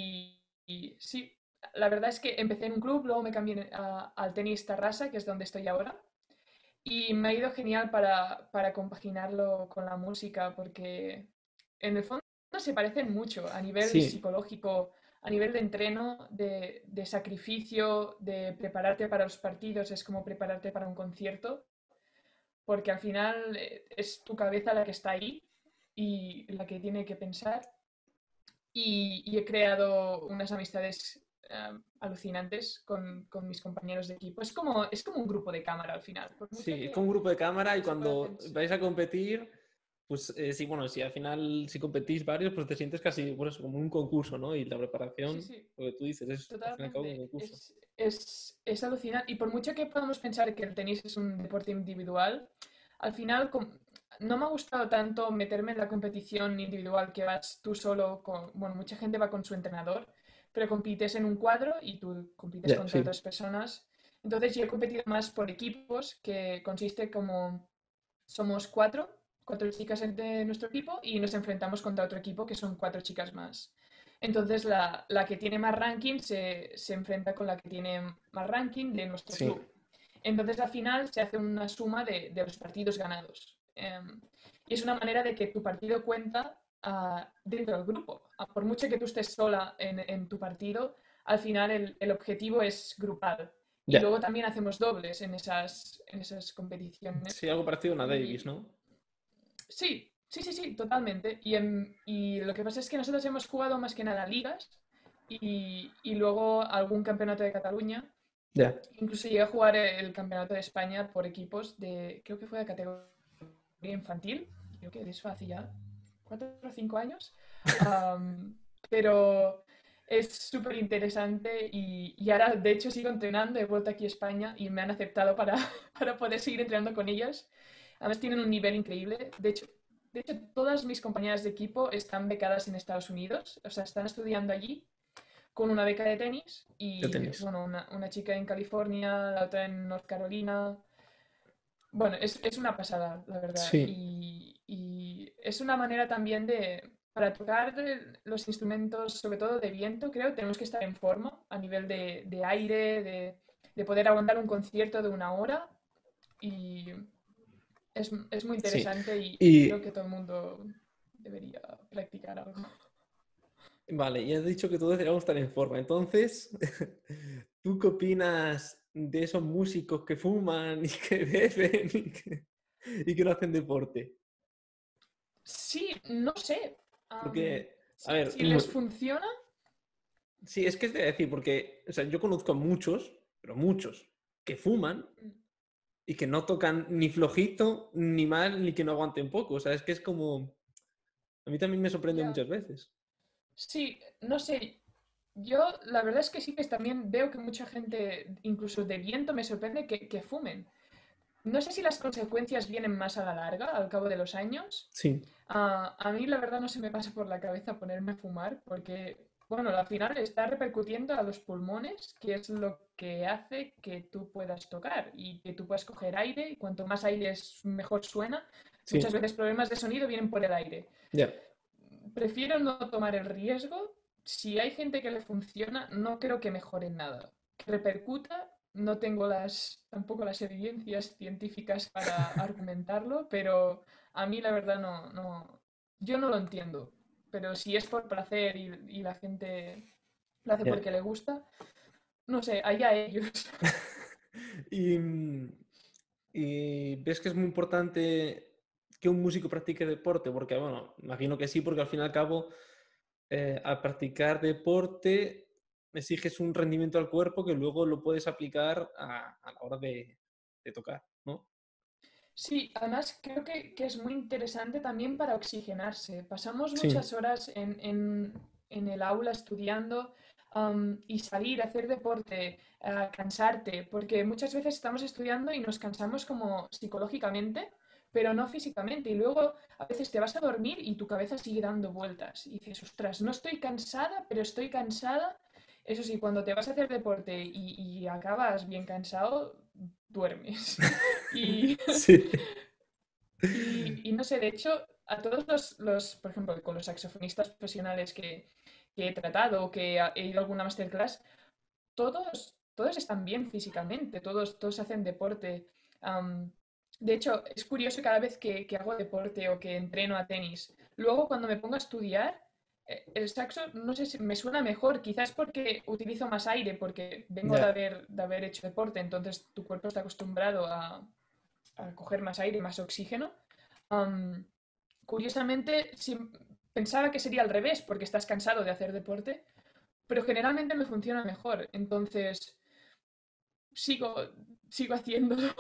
Y sí, la verdad es que empecé en un club, luego me cambié al tenis Tarrasa, que es donde estoy ahora. Y me ha ido genial para compaginarlo con la música, porque en el fondo se parecen mucho a nivel sí, psicológico, a nivel de entreno, de sacrificio, de prepararte para los partidos, es como prepararte para un concierto, porque al final es tu cabeza la que está ahí y la que tiene que pensar. Y he creado unas amistades alucinantes con mis compañeros de equipo. Es como un grupo de cámara al final, por mucho sí, es que como un grupo de cámara y se cuando conocen. vais a competir, pues sí, bueno, si al final si competís varios, pues te sientes casi pues, eso, como un concurso, ¿no? Y la Sí, preparación, sí, lo que tú dices, es al fin y al cabo un totalmente. concurso. Es alucinante. Y por mucho que podamos pensar que el tenis es un deporte individual, al final no me ha gustado tanto meterme en la competición individual que vas tú solo con, bueno, mucha gente va con su entrenador, pero compites en un cuadro y tú compites Ya, contra sí. otras personas. Entonces yo he competido más por equipos, que consiste como somos cuatro chicas de nuestro equipo y nos enfrentamos contra otro equipo que son cuatro chicas más. Entonces la que tiene más ranking se enfrenta con la que tiene más ranking de nuestro Sí, club. Entonces al final se hace una suma de los partidos ganados. Y es una manera de que tu partido cuenta dentro del grupo. Por mucho que tú estés sola en tu partido, al final el objetivo es grupal. Y ya. luego también hacemos dobles en esas competiciones. Sí, algo parecido a una Davis, Y ¿no? sí, sí, sí, sí, totalmente. Y lo que pasa es que nosotros hemos jugado más que nada ligas y luego algún campeonato de Cataluña. Ya. Incluso llegué a jugar el campeonato de España por equipos creo que fue de categoría infantil. Creo que de eso hace ya 4 o 5 años. Am, pero es súper interesante y ahora, de hecho, sigo entrenando. He vuelto aquí a España y me han aceptado para, para poder seguir entrenando con ellas. Además, tienen un nivel increíble. De hecho, todas mis compañeras de equipo están becadas en Estados Unidos. O sea, están estudiando allí con una beca de tenis. Ya Y tenéis. bueno, una chica en California, la otra en North Carolina. Bueno, es una pasada, la verdad. Sí, Y es una manera también para tocar los instrumentos, sobre todo de viento, creo, tenemos que estar en forma a nivel de aire, de poder aguantar un concierto de 1 hora. Y es muy sí. interesante y creo Y que todo el mundo debería practicar algo. vale, ya has dicho que todos deberíamos estar en forma. Entonces, ¿tú qué opinas de esos músicos que fuman y que beben y que no hacen deporte? Sí, no sé. am, Porque, a si, ver, si les funciona, sí, es que es de decir, porque, o sea, yo conozco a muchos, pero muchos, que fuman y que no tocan ni flojito, ni mal, ni que no aguanten poco. O sea, es que es como, a mí también me sorprende ya. muchas veces. Sí, no sé. Yo la verdad es que sí que también veo que mucha gente, incluso de viento, me sorprende que fumen. No sé si las consecuencias vienen más a la larga, al cabo de los años. Sí, A mí la verdad no se me pasa por la cabeza ponerme a fumar porque, bueno, al final está repercutiendo a los pulmones, que es lo que hace que tú puedas tocar y que tú puedas coger aire y cuanto más aire mejor suena. Muchas sí, veces problemas de sonido vienen por el aire. ya. Prefiero no tomar el riesgo. Si hay gente que le funciona, no creo que mejore nada. Que repercuta, no tengo tampoco las evidencias científicas para argumentarlo, pero a mí la verdad no, yo no lo entiendo. pero si es por placer y la gente lo hace Ya. porque le gusta, no sé, allá ellos. Y, y ves que es muy importante que un músico practique deporte, porque bueno, imagino que sí, porque al fin y al cabo, al practicar deporte exiges un rendimiento al cuerpo que luego lo puedes aplicar a la hora de tocar, ¿no? Sí, además creo que es muy interesante también para oxigenarse. Pasamos Sí, muchas horas en el aula estudiando, y salir a hacer deporte, a cansarte, porque muchas veces estamos estudiando y nos cansamos como psicológicamente, pero no físicamente. Y luego a veces te vas a dormir y tu cabeza sigue dando vueltas. Y dices, ostras, no estoy cansada, pero estoy cansada. Eso sí, cuando te vas a hacer deporte y acabas bien cansado, duermes. Y, sí. y no sé, de hecho, a todos por ejemplo, con los saxofonistas profesionales que he tratado o que he ido a alguna masterclass, todos están bien físicamente, todos hacen deporte. Am, de hecho, es curioso cada vez que hago deporte o que entreno a tenis. Luego, cuando me pongo a estudiar, el saxo, no sé si me suena mejor, quizás porque utilizo más aire, porque vengo Ya. de haber hecho deporte, entonces tu cuerpo está acostumbrado a coger más aire, más oxígeno. Am, curiosamente, pensaba que sería al revés, porque estás cansado de hacer deporte, pero generalmente me funciona mejor. Entonces, sigo, sigo haciéndolo.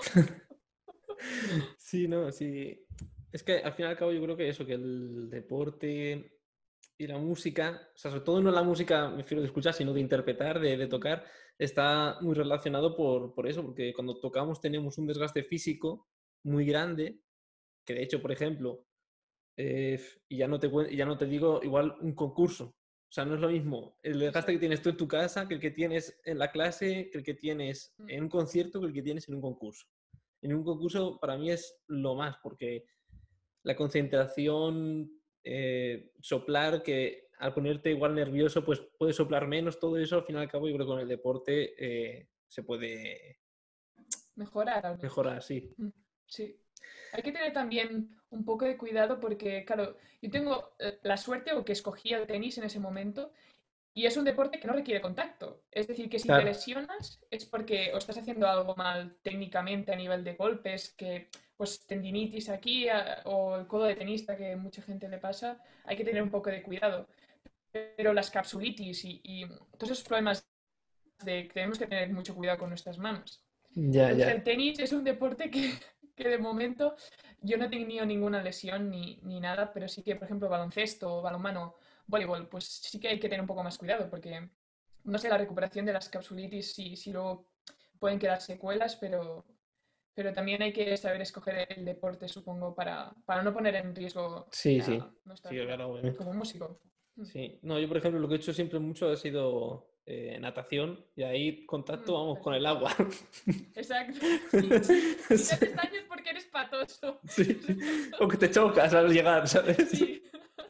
Sí, no, sí. Es que al fin y al cabo yo creo que eso, que el deporte y la música, o sea, sobre todo no la música, me refiero de escuchar, sino de interpretar, de tocar, está muy relacionado por eso, porque cuando tocamos tenemos un desgaste físico muy grande, que de hecho, por ejemplo, y ya no te digo igual un concurso. O sea, no es lo mismo el desgaste que Exacto. tienes tú en tu casa que el que tienes en la clase, que el que tienes en un concierto, que el que tienes en un concurso. En un concurso para mí es lo más, porque la concentración, soplar, que al ponerte igual nervioso, pues puedes soplar menos, todo eso al fin y al cabo yo creo que con el deporte se puede Mejorar al menos. mejorar, sí. Mm, sí. Hay que tener también un poco de cuidado porque, claro, yo tengo la suerte o que escogí el tenis en ese momento y es un deporte que no requiere contacto. Es decir, que si te Claro, lesionas es porque o estás haciendo algo mal técnicamente a nivel de golpes, que pues tendinitis aquí o el codo de tenista que mucha gente le pasa, hay que tener un poco de cuidado. Pero las capsulitis y todos esos problemas de que tenemos que tener mucho cuidado con nuestras manos. ya, Entonces ya. el tenis es un deporte que de momento yo no he tenido ninguna lesión ni nada, pero sí que, por ejemplo, baloncesto, balonmano, voleibol, pues sí que hay que tener un poco más cuidado porque, no sé, la recuperación de las capsulitis, si luego pueden quedar secuelas, pero también hay que saber escoger el deporte, supongo, para no poner en riesgo Sí, sí. nuestra Sí, vida claro, obviamente. como músico. Mm, Sí, no, yo por ejemplo lo que he hecho siempre mucho ha sido natación y ahí contacto vamos con el perfecto. agua. Exacto. Sí, si te haces daño es porque eres patoso. Sí, o que te chocas al llegar, ¿sabes? Sí.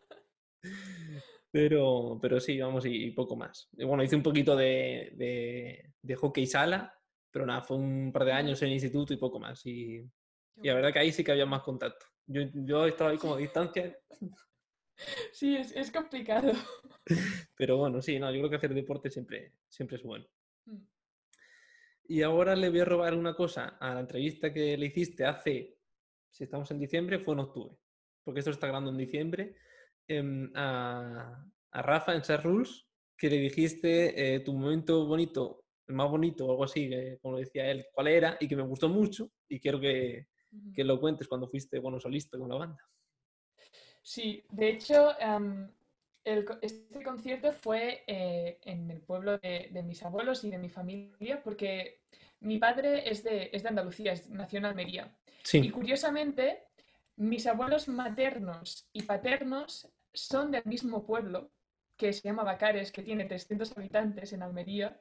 Pero sí, vamos, y poco más. Y bueno, hice un poquito de hockey sala, pero nada, fue un par de Ujú. años en el instituto y poco más. Qué Y la guay. verdad que ahí sí que había más contacto. Yo estaba ahí como a distancia, Sí, es complicado. pero bueno, sí, no, yo creo que hacer deporte siempre es bueno. Mm. Y ahora le voy a robar una cosa a la entrevista que le hiciste hace, si estamos en diciembre, fue en octubre, porque esto se está grabando en diciembre, a Rafa en Set Rules, que le dijiste tu momento bonito, el más bonito o algo así, como decía él, cuál era, y que me gustó mucho, y quiero Ujú. que lo cuentes cuando fuiste, bueno, solista con la banda. Sí, de hecho, este concierto fue en el pueblo de mis abuelos y de mi familia, porque mi padre es de Andalucía, nació en Almería. Y Sí, curiosamente, mis abuelos maternos y paternos son del mismo pueblo, que se llama Bacares, que tiene 300 habitantes en Almería.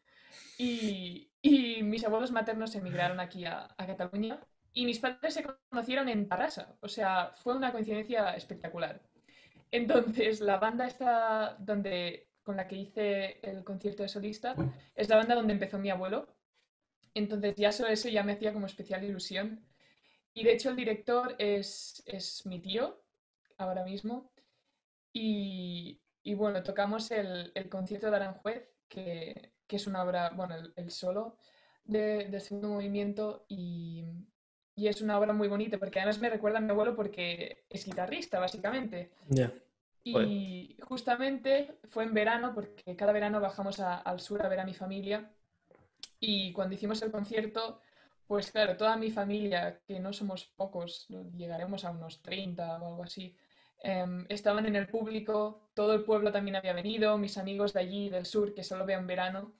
Y mis abuelos maternos emigraron aquí a Cataluña y mis padres se conocieron en Tarrasa. O sea, fue una coincidencia espectacular. Entonces, la banda esta con la que hice el concierto de solista es la banda donde empezó mi abuelo. Entonces, ya solo eso ya me hacía como especial ilusión. Y de hecho, el director es mi tío ahora mismo. Y bueno, tocamos el concierto de Aranjuez, que es una obra, bueno, el solo del segundo movimiento y es una obra muy bonita porque además me recuerda a mi abuelo porque es guitarrista, básicamente. Ya. Joder. Y justamente fue en verano porque cada verano bajamos al sur a ver a mi familia y cuando hicimos el concierto, pues claro, toda mi familia, que no somos pocos, llegaremos a unos 30 o algo así, estaban en el público, todo el pueblo también había venido, mis amigos de allí, del sur, que solo veo en verano,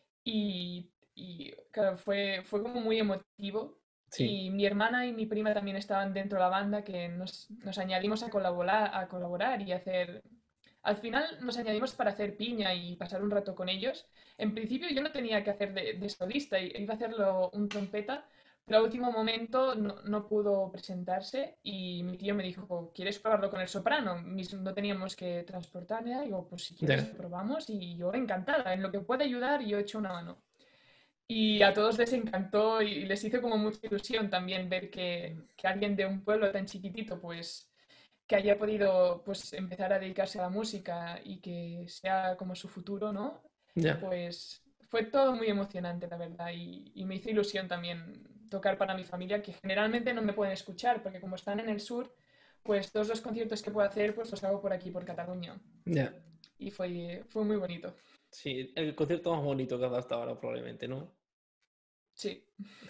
claro, fue como muy emotivo. Sí. Y mi hermana y mi prima también estaban dentro de la banda, que nos añadimos a colaborar y hacer... Al final nos añadimos para hacer piña y pasar un rato con ellos. En principio yo no tenía que hacer de solista, iba a hacerlo un trompeta, pero a último momento no pudo presentarse y mi tío me dijo, ¿quieres probarlo con el soprano? No teníamos que transportarle, digo, pues si quieres Ya. probamos y yo encantada, en lo que pueda ayudar yo he hecho una mano. Y a todos les encantó y les hizo como mucha ilusión también ver que alguien de un pueblo tan chiquitito pues que haya podido pues empezar a dedicarse a la música y que sea como su futuro, ¿no? Ya. Pues fue todo muy emocionante, la verdad, y me hizo ilusión también tocar para mi familia, que generalmente no me pueden escuchar, porque como están en el sur, pues todos los conciertos que puedo hacer, pues los hago por aquí, por Cataluña. Ya. Y fue muy bonito. Sí, el concierto más bonito que has dado hasta ahora, probablemente, ¿no? Sí,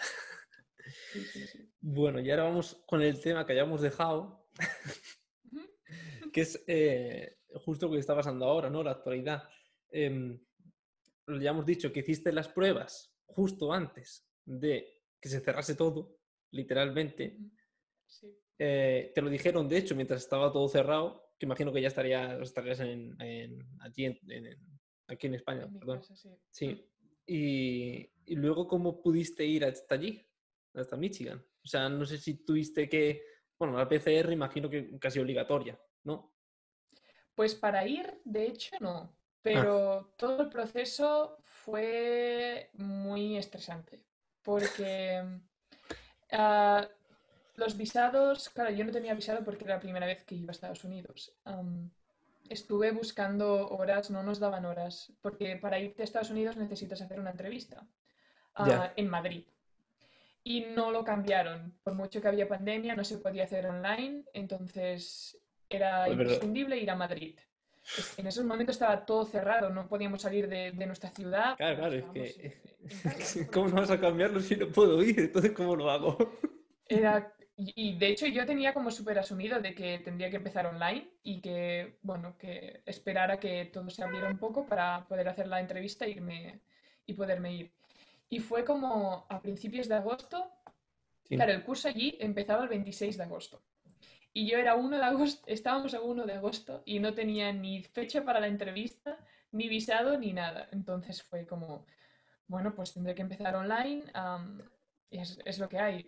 sí, sí, sí. Bueno, y ahora vamos con el tema que hayamos dejado, Ujú. que es justo lo que está pasando ahora, ¿no? La actualidad. Em, ya hemos dicho que hiciste las pruebas justo antes de que se cerrase todo, literalmente. Ujú. Sí, Te lo dijeron, de hecho, mientras estaba todo cerrado, que imagino que ya estarías allí aquí en España, en mi perdón. casa, sí. Mm. Sí. Y luego, ¿cómo pudiste ir hasta allí, hasta Michigan? O sea, no sé si tuviste que... Bueno, la PCR imagino que casi obligatoria, ¿no? Pues para ir, de hecho, no. Ah, Pero todo el proceso fue muy estresante. Porque ah, los visados, claro, yo no tenía visado porque era la primera vez que iba a Estados Unidos. Estuve buscando horas, no nos daban horas, porque para irte a Estados Unidos necesitas hacer una entrevista ya. en Madrid. Y no lo cambiaron. Por mucho que había pandemia, no se podía hacer online, entonces era Joder, pero... imprescindible ir a Madrid. En esos momentos estaba todo cerrado, no podíamos salir de nuestra ciudad, Claro, bueno, claro, es estábamos que... en casa, no ¿Cómo podíamos no vas a salir. cambiarlo si no puedo ir? Entonces, ¿cómo lo hago? Y de hecho yo tenía como súper asumido de que tendría que empezar online y que, bueno, que esperara que todo se abriera un poco para poder hacer la entrevista y poderme ir. Y fue como a principios de agosto, claro, Sí. el curso allí empezaba el 26 de agosto. Y yo era 1 de agosto, estábamos a 1 de agosto y no tenía ni fecha para la entrevista, ni visado, ni nada. Entonces fue como, bueno, pues tendré que empezar online, es lo que hay.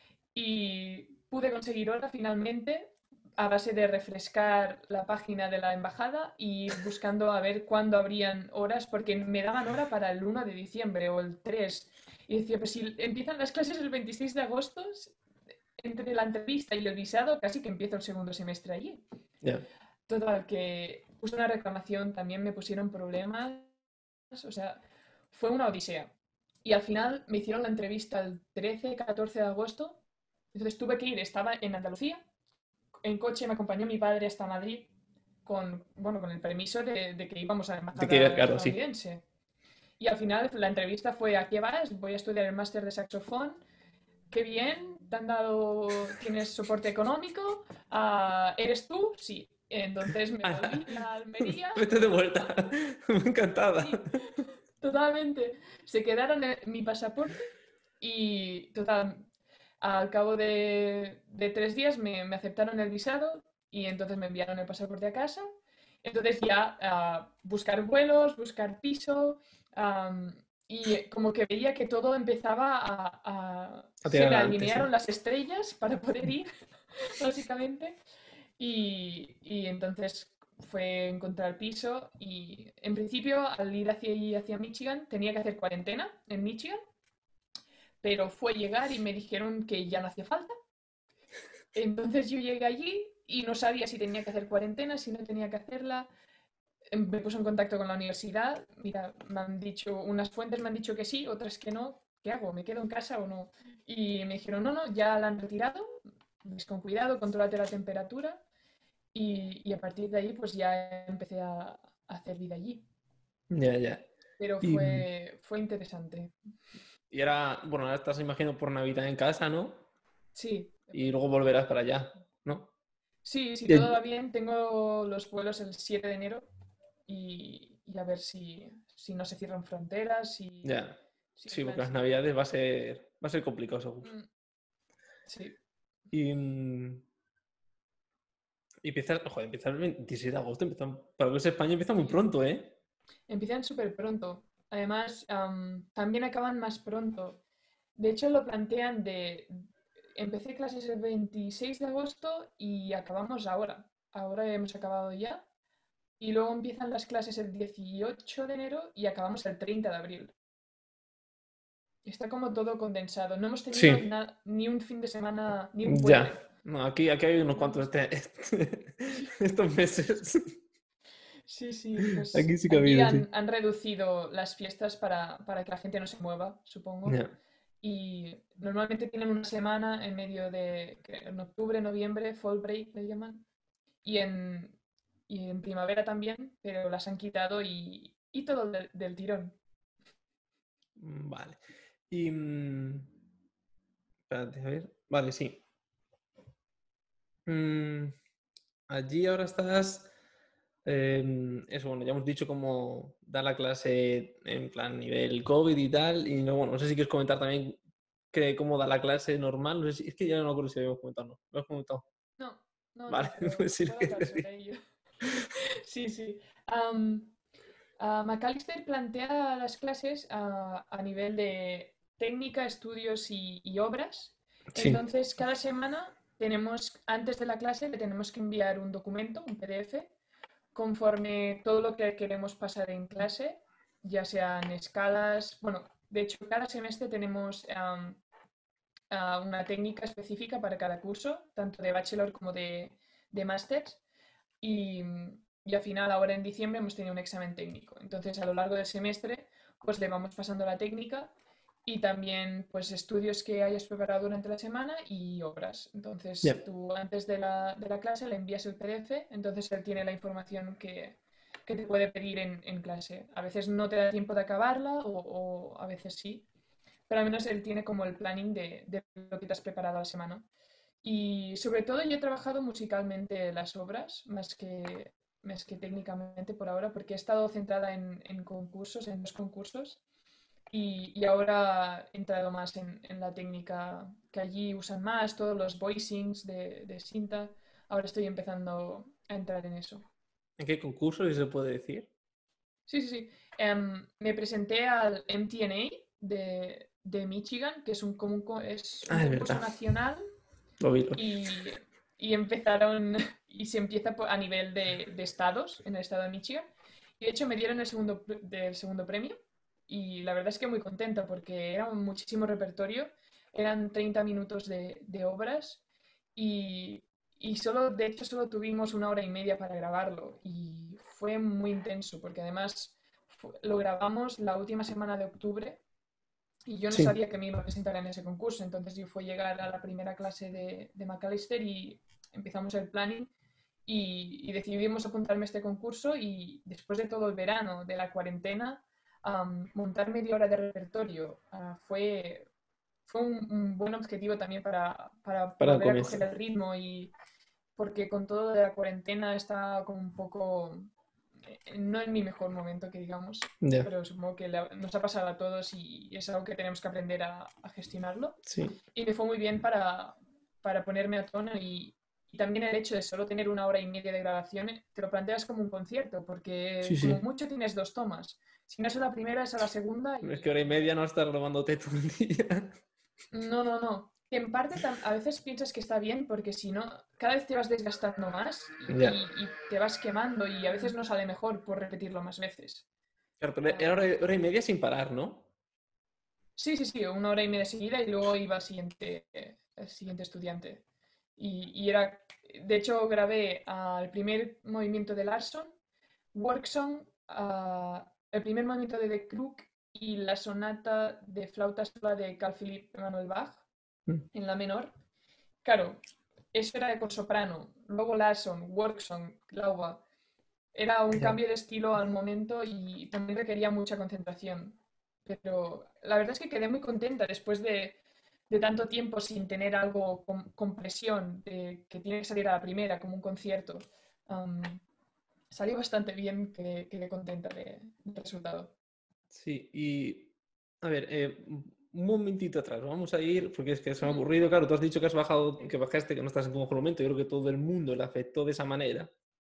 Y pude conseguir hora finalmente a base de refrescar la página de la embajada y ir buscando a ver cuándo habrían horas, porque me daban hora para el 1 de diciembre o el 3. Y decía, pues si empiezan las clases el 26 de agosto, entre la entrevista y el visado, casi que empiezo el segundo semestre allí. Ya. Total, que puse una reclamación, también me pusieron problemas, o sea, fue una odisea. Y al final me hicieron la entrevista el 13-14 de agosto, entonces tuve que ir, estaba en Andalucía, en coche me acompañó mi padre hasta Madrid con, bueno, con el permiso de que íbamos a la Te quería, embajada claro, sí. estadounidense. Y al final la entrevista fue, ¿a qué vas? Voy a estudiar el máster de saxofón. Qué bien, te han dado, tienes soporte económico, ¿eres tú? Sí. Entonces me volví a Almería. Vete de vuelta. Encantada. Sí, totalmente. Se quedaron mi pasaporte y total, al cabo de 3 días me aceptaron el visado y entonces me enviaron el pasaporte a casa. Entonces ya buscar vuelos, buscar piso y como que veía que todo empezaba A se tirar me adelante, sí. alinearon las estrellas para poder ir, básicamente. Y entonces fue encontrar piso y en principio al ir hacia Michigan tenía que hacer cuarentena en Michigan, pero fue llegar y me dijeron que ya no hacía falta. Entonces yo llegué allí y no sabía si tenía que hacer cuarentena, si no tenía que hacerla. Me puse en contacto con la universidad. Mira, me han dicho, unas fuentes me han dicho que sí, otras que no. ¿Qué hago? ¿Me quedo en casa o no? Y me dijeron, no, no, ya la han retirado. Ves con cuidado, contrólate la temperatura. Y a partir de ahí, pues ya empecé a hacer vida allí. Ya, ya. Pero Y, fue interesante. y ahora, bueno, ahora estás, imagino, por Navidad en casa, ¿no? Sí, Y luego volverás para allá, ¿no? sí, si todo Ya, va bien, tengo los vuelos el 7 de enero y a ver si no se cierran fronteras, ya. si en Sí, porque plan las si... Navidades va a ser complicado, seguro. Mm, sí, Y, y empieza el 26 de agosto, para los España empieza muy sí. pronto, ¿eh? Empiezan súper pronto. Además, también acaban más pronto. De hecho, lo plantean de... Empecé clases el 26 de agosto y acabamos ahora. Ahora hemos acabado ya. Y luego empiezan las clases el 18 de enero y acabamos el 30 de abril. Está como todo condensado. No hemos tenido Sí, ni un fin de semana, ni un ya. puente. No, aquí hay unos No cuantos hemos... estos meses. Sí, sí, pues Aquí sí que ha aquí habido, sí. han reducido las fiestas para que la gente no se mueva, supongo. Ya. Y normalmente tienen una semana en medio en octubre, noviembre, fall break le llaman. Y en, y en primavera también, pero las han quitado y todo del tirón. Vale. Y. Espérate, a ver. Vale, sí. Mm, allí ahora estás. Eso, bueno, ya hemos dicho cómo dar la clase en plan nivel COVID y tal. Y no, bueno, no sé si quieres comentar también cómo da la clase normal. No sé es que ya no me acuerdo si lo habíamos comentado o no. ¿Lo hemos comentado? No, no, Vale, no, pero pues sí lo puedo hablar quieres sobre decir. ello. Sí, sí. McAllister plantea las clases a nivel de técnica, estudios y obras. Sí, Entonces, cada semana antes de la clase, le tenemos que enviar un documento, un PDF, conforme todo lo que queremos pasar en clase, ya sean escalas. Bueno, de hecho, cada semestre tenemos una técnica específica para cada curso, tanto de bachelor como de máster. Y, y al final, ahora en diciembre, hemos tenido un examen técnico. Entonces, a lo largo del semestre, pues le vamos pasando la técnica y también pues estudios que hayas preparado durante la semana y obras. ya. Entonces, tú antes de la clase le envías el PDF, entonces él tiene la información que te puede pedir en clase. A veces no te da tiempo de acabarla o a veces sí, pero al menos él tiene como el planning de lo que te has preparado la semana. Y sobre todo yo he trabajado musicalmente las obras, más que técnicamente por ahora, porque he estado centrada en concursos, en dos concursos, y ahora he entrado más en la técnica que allí usan más, todos los voicings de Sinta. Ahora estoy empezando a entrar en eso. ¿En qué concurso, si se puede decir? Sí, sí, sí. Me presenté al MTNA de Michigan, que es es un Ah, es concurso verdad. nacional Lo vi. y, y empezaron, y se empieza a nivel de estados, en el estado de Michigan. Y de hecho me dieron el segundo premio y la verdad es que muy contenta porque era muchísimo repertorio, eran 30 minutos de obras y, y solo, de hecho solo tuvimos una hora y media para grabarlo y fue muy intenso porque además lo grabamos la última semana de octubre y yo no Sí. sabía que me iba a presentar en ese concurso, entonces yo fui a llegar a la primera clase de McAllister y empezamos el planning y decidimos apuntarme a este concurso y después de todo el verano, de la cuarentena, montar media hora de repertorio fue un buen objetivo también para Para volver a coger comenzar. el ritmo y porque con todo de la cuarentena está como un poco, no en mi mejor momento, que digamos, Ya. pero supongo que nos ha pasado a todos y es algo que tenemos que aprender a gestionarlo. Sí. Y me fue muy bien para ponerme a tono y también el hecho de solo tener una hora y media de grabación, te lo planteas como un concierto, porque Sí, como sí. mucho tienes dos tomas. Si no es a la primera, es a la segunda Es y que hora y media no estar grabándote todo el día. no, no, no. En parte a veces piensas que está bien porque si no, cada vez te vas desgastando más Ya. y te vas quemando y a veces no sale mejor por repetirlo más veces. Claro, pero era Am, hora y media sin parar, ¿no? sí, sí, sí, una hora y media seguida y luego iba el siguiente estudiante. Y era, de hecho, grabé el primer movimiento de Larson, Worksong, el primer movimiento de The Crook y la sonata de flauta sola de Carl Philipp Emanuel Bach Mm. en la menor. Claro, eso era con soprano, luego Larson, Worksong, Glauba. Era un Claro. cambio de estilo al momento y también requería mucha concentración. Pero la verdad es que quedé muy contenta después de tanto tiempo sin tener algo con presión, de que tiene que salir a la primera, como un concierto. Am, Salió bastante bien, quedé contenta del resultado. Sí, y a ver, un momentito atrás, vamos a ir, porque es que se me ha Ujú. aburrido, claro, tú has dicho que has bajado, que bajaste, que no estás en tu mejor momento, yo creo que todo el mundo le afectó de esa manera,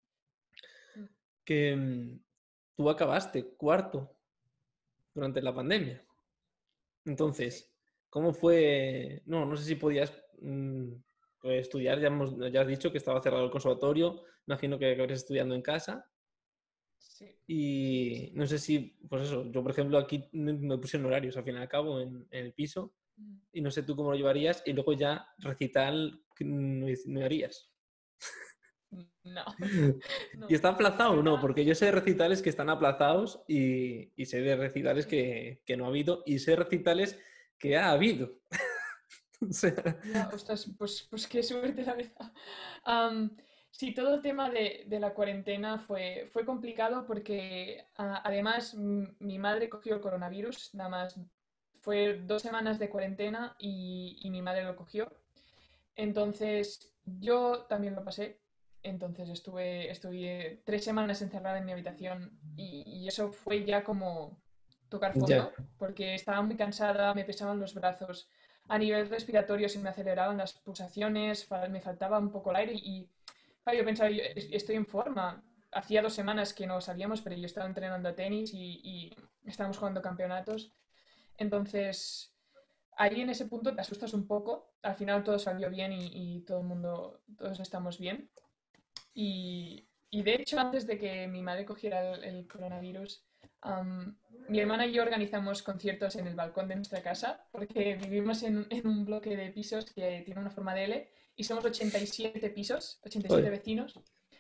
que tú acabaste cuarto durante la pandemia. Sí. Entonces, ¿cómo fue? No, no sé si podías pues, estudiar, ya has dicho que estaba cerrado el conservatorio, imagino que acabarías estudiando en casa. Sí, sí, sí, Y sí. no sé si, pues eso, yo por ejemplo aquí me pusieron horarios al fin y al cabo en el piso Mm. y no sé tú cómo lo llevarías y luego ya recital no harías. No, ¿Y no. está La aplazado o no? verdad, Porque yo sé de recitales que están aplazados y sé de recitales sí. que no ha habido y sé de recitales que ha habido. O sea, Ya, ostras, pues qué suerte, la verdad. Am, sí, todo el tema de la cuarentena fue complicado porque además mi madre cogió el coronavirus, nada más fue 2 semanas de cuarentena y mi madre lo cogió. Entonces yo también lo pasé. Entonces estuve 3 semanas encerrada en mi habitación y eso fue ya como tocar ya, fondo porque estaba muy cansada, me pesaban los brazos. A nivel respiratorio se me aceleraban las pulsaciones, me faltaba un poco el aire y claro, yo pensaba, estoy en forma. Hacía 2 semanas que no salíamos, pero yo estaba entrenando a tenis y estábamos jugando campeonatos. Entonces, ahí en ese punto te asustas un poco. Al final todo salió bien y todo el mundo, todos estamos bien. Y de hecho, antes de que mi madre cogiera el coronavirus, mi hermana y yo organizamos conciertos en el balcón de nuestra casa, porque vivimos en un bloque de pisos que tiene una forma de L y somos 87 pisos, 87 joder, vecinos.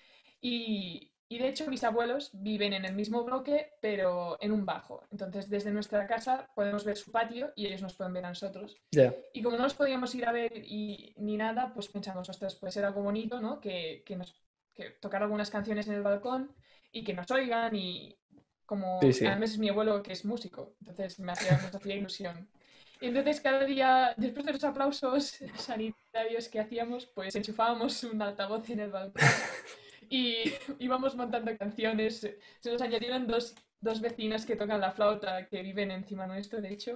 Y de hecho mis abuelos viven en el mismo bloque, pero en un bajo. Entonces desde nuestra casa podemos ver su patio y ellos nos pueden ver a nosotros. ya, Y como no nos podíamos ir a ver ni nada, pues pensamos, ostras, puede ser algo bonito, ¿no? Que tocar algunas canciones en el balcón y que nos oigan y sí, como sí. además es mi abuelo que es músico, entonces nos hacía ilusión. Y entonces cada día, después de los aplausos sanitarios que hacíamos, pues enchufábamos un altavoz en el balcón y íbamos montando canciones. Se nos añadieron dos vecinas que tocan la flauta, que viven encima nuestro, de hecho.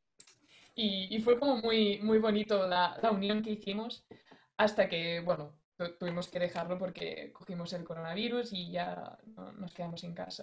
Y fue como muy, muy bonito la unión que hicimos hasta que, bueno, tuvimos que dejarlo porque cogimos el coronavirus y ya nos quedamos en casa.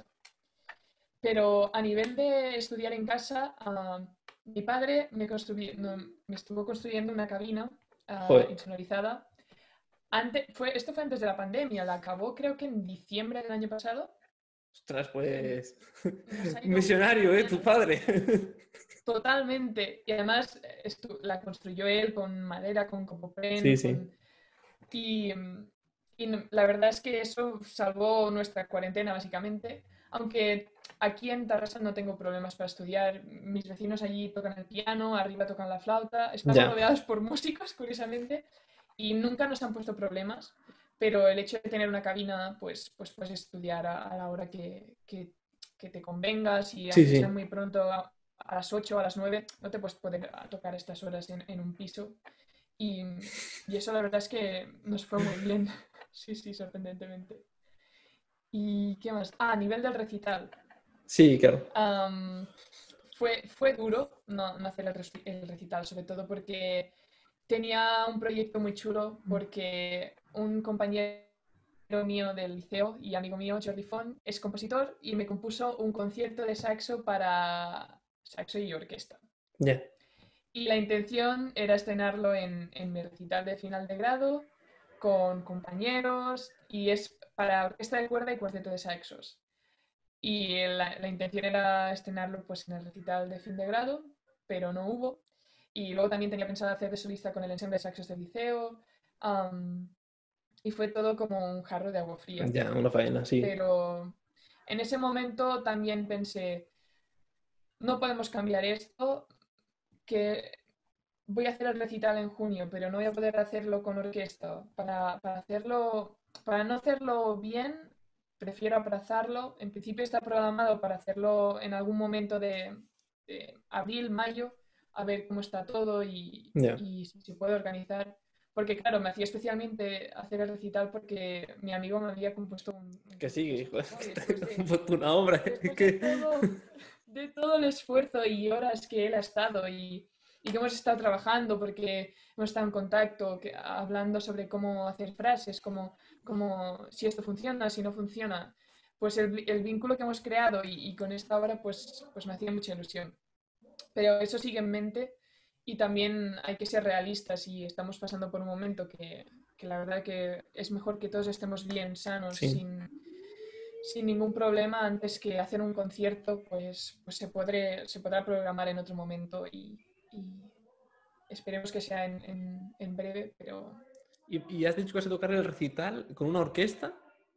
Pero a nivel de estudiar en casa, mi padre no, me estuvo construyendo una cabina Joder, insonorizada. Esto fue antes de la pandemia, la acabó creo que en diciembre del año pasado. ostras, Y pues nos ha un ido misionario, muy ¿eh? bien. Tu padre. Totalmente. Y además la construyó él con madera, con Sí, copopren, sí. y, la verdad es que eso salvó nuestra cuarentena básicamente. Aunque aquí en Tarrasa no tengo problemas para estudiar. Mis vecinos allí tocan el piano, arriba tocan la flauta. Estamos Ya. rodeados por músicos, curiosamente, y nunca nos han puesto problemas. Pero el hecho de tener una cabina, pues puedes estudiar a la hora que te convengas y Sí, aunque sea sí. muy pronto, a las 8 o a las 9 no te puedes poder tocar estas horas en un piso. Y, y eso la verdad es que nos fue muy bien. Sí, sí, sorprendentemente. ¿Y qué más? A nivel del recital. Sí, claro. am, fue duro no hacer el recital, sobre todo porque tenía un proyecto muy chulo, porque un compañero mío del liceo y amigo mío, Jordi Font, es compositor y me compuso un concierto de saxo para saxo y orquesta. Ya. Y la intención era estrenarlo en mi recital de final de grado con compañeros y es para orquesta de cuerda y cuarteto de saxos. Y la intención era estrenarlo pues en el recital de fin de grado, pero no hubo. Y luego también tenía pensado hacer de solista con el ensemble de saxos del liceo, am, y fue todo como un jarro de agua fría. Ya, una faena, sí. Pero en ese momento también pensé, no podemos cambiar esto, que voy a hacer el recital en junio, pero no voy a poder hacerlo con orquesta. Para no hacerlo bien, prefiero aplazarlo. En principio está programado para hacerlo en algún momento de abril, mayo, a ver cómo está todo Ya. y si se puede organizar. Porque claro, me hacía especialmente hacer el recital porque mi amigo me había compuesto un Que sigue, concierto hijo. súper guay después Que te puesto una obra. después Que... de todo el esfuerzo y horas que él ha estado y que hemos estado trabajando porque hemos estado en contacto, hablando sobre cómo hacer frases, cómo si esto funciona, si no funciona, pues el vínculo que hemos creado y con esta obra pues me hacía mucha ilusión. Pero eso sigue en mente y también hay que ser realistas y estamos pasando por un momento que la verdad que es mejor que todos estemos bien sanos, Sí. sin ningún problema, antes que hacer un concierto, pues se podrá programar en otro momento y esperemos que sea en breve, pero Y has dicho que vas a tocar el recital con una orquesta?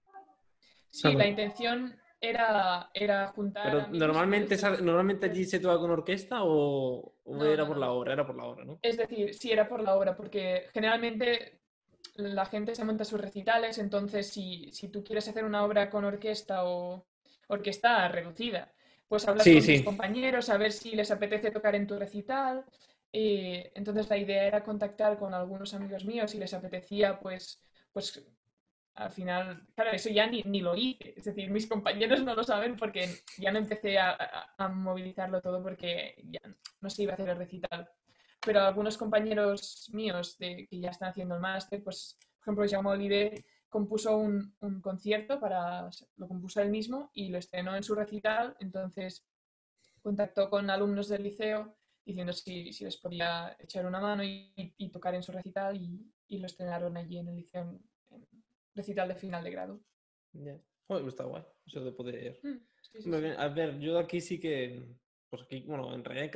O sea, sí, la intención era juntar pero amigos y normalmente, normalmente hacer... allí se toca con orquesta o No, era no, por no, la no. hora, era por la hora, ¿no? Es decir, sí, era por la obra, porque generalmente la gente se monta sus recitales, entonces si tú quieres hacer una obra con orquesta o orquesta reducida, pues hablas Sí, con tus sí. compañeros a ver si les apetece tocar en tu recital. Entonces la idea era contactar con algunos amigos míos si les apetecía, pues al final, claro, eso ya ni lo hice. Es decir, mis compañeros no lo saben porque ya no empecé a movilizarlo todo porque ya no se iba a hacer el recital. Pero algunos compañeros míos que ya están haciendo el máster, pues, por ejemplo, Jaume Oliver compuso un concierto lo compuso él mismo y lo estrenó en su recital, entonces contactó con alumnos del liceo diciendo si les podía echar una mano y tocar en su recital y lo estrenaron allí en el liceo en recital de final de grado. Ya. Joder, pues está guay. Eso de poder. Sí, sí, sí. A ver, yo aquí sí que. Pues aquí, bueno, en realidad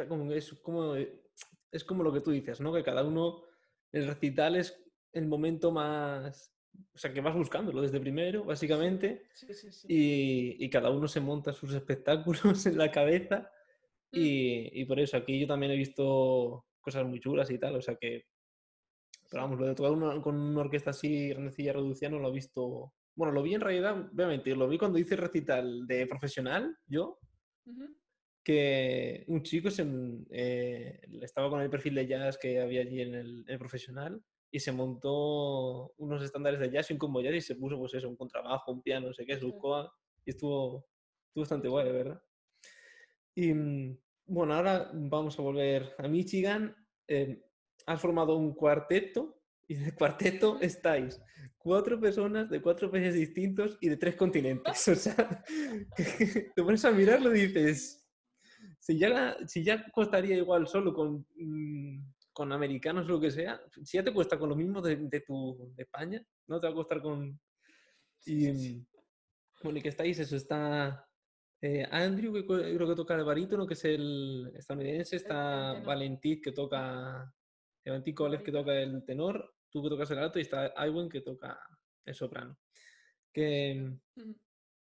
es como lo que tú dices, ¿no? Que cada uno, el recital es el momento más. O sea, que vas buscándolo desde primero, Sí, básicamente, sí, sí, sí. y cada uno se monta sus espectáculos en la cabeza. Mm, Y por eso aquí yo también he visto cosas muy chulas y tal, o sea que, pero sí. vamos, lo de tocar con una orquesta así grandecilla reducida no lo he visto. Bueno, lo vi en realidad, voy a mentir, lo vi cuando hice recital de profesional, yo, Ujú. que un chico estaba con el perfil de jazz que había allí en el profesional y se montó unos estándares de jazz y un combo jazz y se puso pues eso, un contrabajo, un piano, no sé qué, su Ostras, coa y estuvo qué bastante guay, de chulo. verdad. Y bueno, ahora vamos a volver a Michigan. Has formado un cuarteto y en el cuarteto Ujú. estáis 4 personas de 4 países distintos y de 3 continentes. O sea, que te pones a mirarlo y dices, si ya costaría igual solo con americanos o lo que sea, si ya te cuesta con lo mismo de España, no te va a costar con... Sí, Y, sí, sí. bueno, y que estáis, eso está Andrew, que creo que toca el barítono, que es el estadounidense, El está tenor, Valentín el Kolev, que toca barítono. el tenor, tú que tocas el alto, y está Iwan, que toca el soprano. Estupendo. Que Ujú.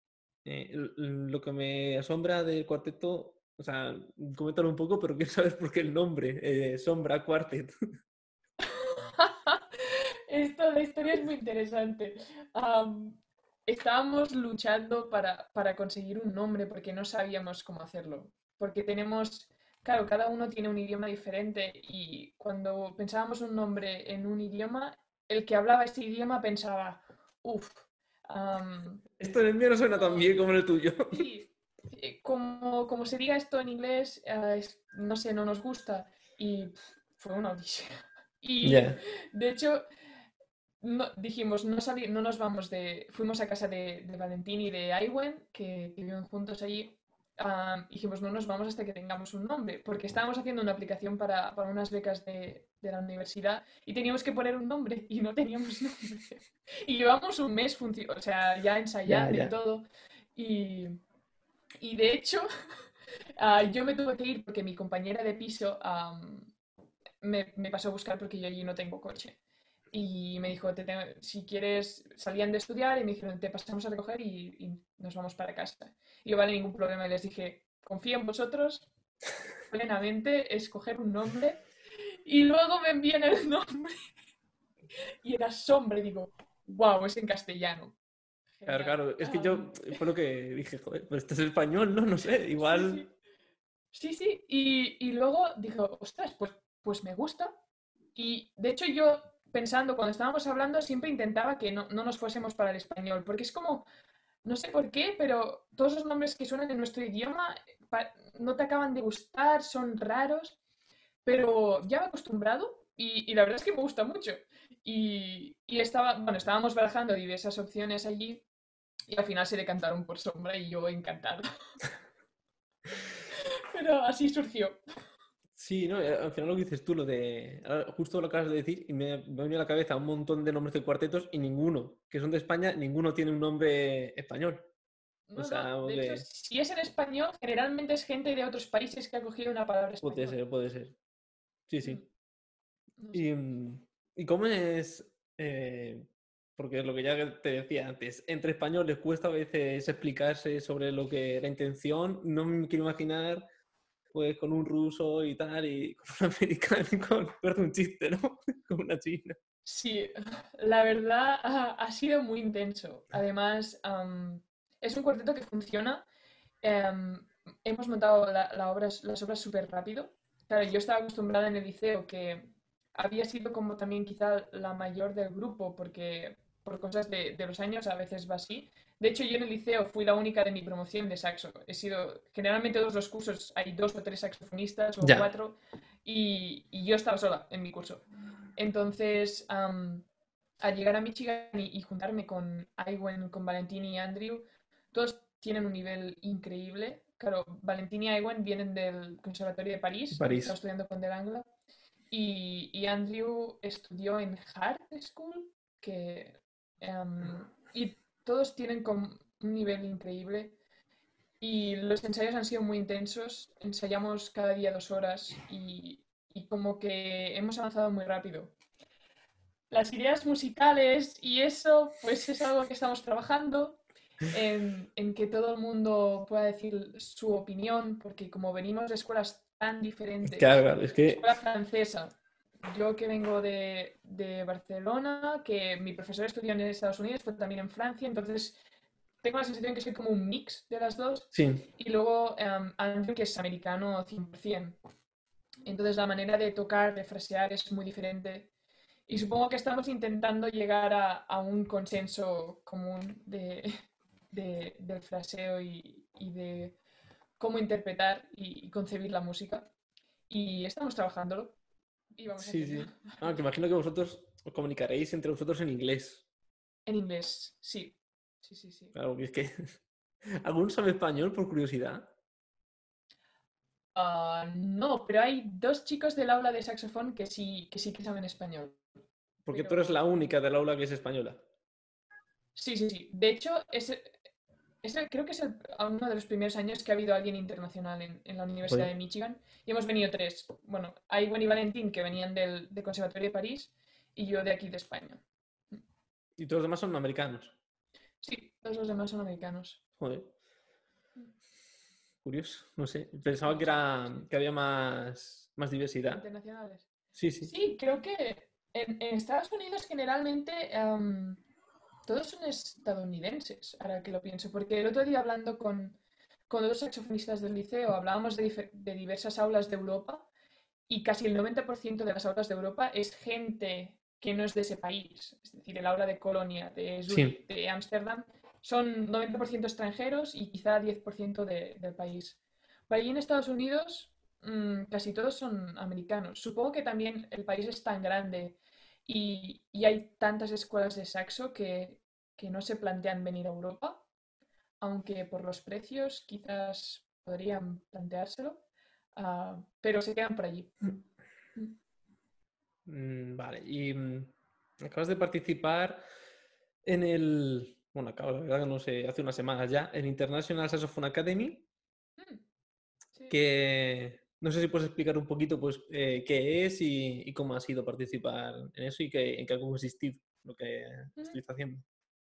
lo que me asombra del cuarteto, o sea, coméntalo un poco, pero quiero saber por qué el nombre, Sombra Quartet. La historia es muy interesante. Am, Estábamos luchando para conseguir un nombre porque no sabíamos cómo hacerlo. Porque claro, cada uno tiene un idioma diferente y cuando pensábamos un nombre en un idioma, el que hablaba ese idioma pensaba, uff, Esto en el mío no suena tan bien como en el tuyo. sí, como se diga esto en inglés, no sé, no nos gusta. Y fue una odisea. Y Ya. de hecho, dijimos, no nos vamos fuimos a casa de Valentín y de Iwen, que viven juntos allí. Dijimos, no nos vamos hasta que tengamos un nombre, porque estábamos haciendo una aplicación para unas becas de la universidad y teníamos que poner un nombre y no teníamos nombre. Y llevamos un mes, o sea, ya Ya, ensayando y ya. todo. Y, y de hecho, yo me tuve que ir porque mi compañera de piso me pasó a buscar porque yo allí no tengo coche. y me dijo, si quieres, salían de estudiar y me dijeron, te pasamos a recoger y nos vamos para casa. Y yo, vale, ningún problema. Y les dije, confío en vosotros plenamente, escoger un nombre. Y luego me envían el nombre y era Sombra y digo, wow, es en castellano. Claro, Genial. claro. Es que yo, fue lo que dije, joder, pues este es español, ¿no? No sé, Sí, igual... sí. Sí, sí. Y luego dijo, ostras, pues me gusta. Y de hecho yo, pensando, cuando estábamos hablando, siempre intentaba que no nos fuésemos para el español, porque es como, no sé por qué, pero todos los nombres que suenan en nuestro idioma no te acaban de gustar, son raros, pero ya me he acostumbrado y la verdad es que me gusta mucho. Y bueno, estábamos barajando diversas opciones allí y al final se decantaron por Sombra y yo encantado. Pero así surgió. Sí, no, al final lo que dices tú, lo de... ahora, justo lo acabas de decir y me ha venido a la cabeza un montón de nombres de cuartetos y ninguno, que son de España, ninguno tiene un nombre español. O No, no, sea, de hecho, de... si es en español, generalmente es gente de otros países que ha cogido una palabra Puede española. ser, puede ser. Sí, Mm, sí. no sé. Y, ¿y cómo es? Porque es lo que ya te decía antes, entre españoles cuesta a veces explicarse sobre lo que la intención. No me quiero imaginar pues con un ruso y tal, y con un americano, con, perdón, un chiste, ¿no? Con una china. Sí, la verdad ha sido muy intenso. Además, es un cuarteto que funciona. em, Hemos montado las obras súper rápido. Claro, yo estaba acostumbrada en el liceo que había sido como también quizá la mayor del grupo, porque por cosas de los años a veces va así. De hecho, yo en el liceo fui la única de mi promoción de saxo. Generalmente todos los cursos hay dos o tres saxofonistas o Ya, cuatro, y yo estaba sola en mi curso. Entonces, al llegar a Michigan y juntarme con Iwen, con Valentín y Andrew, todos tienen un nivel increíble. Claro, Valentín y Iwen vienen del Conservatorio de París, han estado París. estudiando con Delangla, y Andrew estudió en Hart School, y todos tienen un nivel increíble. Y los ensayos han sido muy intensos, ensayamos cada día 2 horas y como que hemos avanzado muy rápido. Las ideas musicales y eso, pues es algo que estamos trabajando, en que todo el mundo pueda decir su opinión, porque como venimos de escuelas tan Claro, diferentes, claro, es que, escuela francesa, yo que vengo de Barcelona, que mi profesor estudió en Estados Unidos, fue también en Francia, entonces tengo la sensación que soy como un mix de las dos, sí, y luego Andrew, que es americano 100%. Entonces la manera de tocar, de frasear es muy diferente. Y supongo que estamos intentando llegar a un consenso común del fraseo y de cómo interpretar y concebir la música. Y estamos trabajándolo y vamos sí, haciendo. sí. Ah, que imagino que vosotros os comunicaréis entre vosotros en inglés. En inglés, sí. Sí, sí, sí. Claro, que es que... ¿Alguno sabe español por curiosidad? No, pero hay dos chicos del aula de saxofón que sí que saben español. Porque tú eres la Pero única del aula que es española. sí, sí, sí. De hecho, creo que es uno de los primeros años que ha habido alguien internacional en la Universidad Joder. de Michigan. Y hemos venido tres. Bueno, Iwan y Valentín, que venían del Conservatorio de París, y yo de aquí de España. Y todos los demás son americanos. Sí, todos los demás son americanos. Joder, curioso. No sé. Pensaba que Sí, era sí. que había más diversidad. Internacionales. Sí, sí. Sí, creo que en Estados Unidos generalmente todos son estadounidenses, ahora que lo pienso, porque el otro día hablando con dos saxofonistas del liceo hablábamos de diversas aulas de Europa y casi el 90% de las aulas de Europa es gente que no es de ese país. Es decir, el aula de Colonia, de Zúrich, Sí. de Ámsterdam, son 90% extranjeros y quizá 10% del país. Por allí en Estados Unidos, casi todos son americanos. Supongo que también el país es tan grande y hay tantas escuelas de saxo que no se plantean venir a Europa, aunque por los precios quizás podrían planteárselo, pero se quedan por allí. Mm. Vale. Y acabas de participar en el... Bueno, acabo, la verdad que no sé, hace unas semanas ya, en International Saxophone Academy, Mm, sí, que... No sé si puedes explicar un poquito pues, qué es y cómo ha sido participar en eso y en qué ha consistido lo que Ujú. estoy haciendo.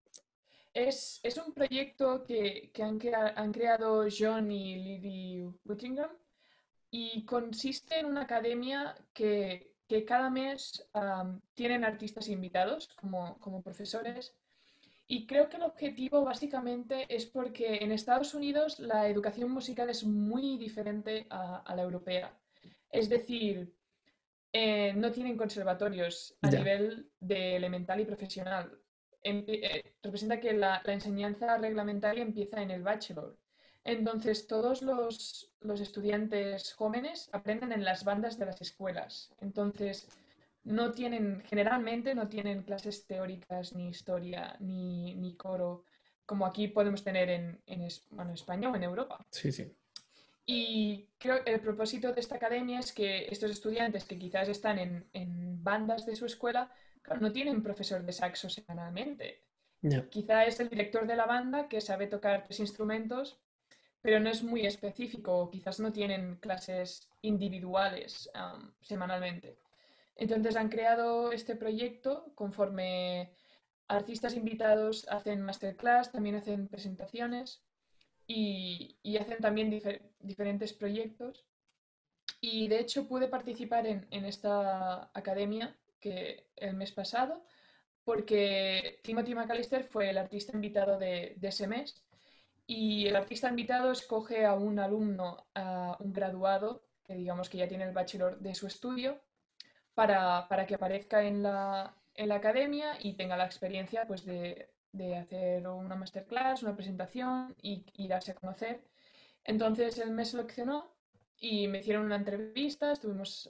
Es un proyecto que han creado John y Lily Whittingham y consiste en una academia que cada mes tienen artistas invitados como profesores. Y creo que el objetivo básicamente es porque en Estados Unidos la educación musical es muy diferente a la europea. Es decir, no tienen conservatorios a Ya, nivel de elemental y profesional. Representa que la enseñanza reglamentaria empieza en el bachelor. Entonces, todos los estudiantes jóvenes aprenden en las bandas de las escuelas. Entonces, generalmente no tienen clases teóricas, ni historia, ni coro, como aquí podemos tener bueno, en España o en Europa. sí, sí. Y creo que el propósito de esta academia es que estos estudiantes que quizás están en bandas de su escuela, claro, no tienen profesor de saxo semanalmente. Ya, Quizá es el director de la banda que sabe tocar 3 instrumentos, pero no es muy específico, o quizás no tienen clases individuales semanalmente. Entonces han creado este proyecto conforme artistas invitados hacen masterclass, también hacen presentaciones y hacen también diferentes proyectos. Y de hecho pude participar en esta academia que el mes pasado porque Timothy McAllister fue el artista invitado de ese mes y el artista invitado escoge a un alumno, a un graduado, que digamos que ya tiene el bachelor de su estudio, para que aparezca en la academia y tenga la experiencia pues, de hacer una masterclass, una presentación y darse a conocer. Entonces él me seleccionó y me hicieron una entrevista, estuvimos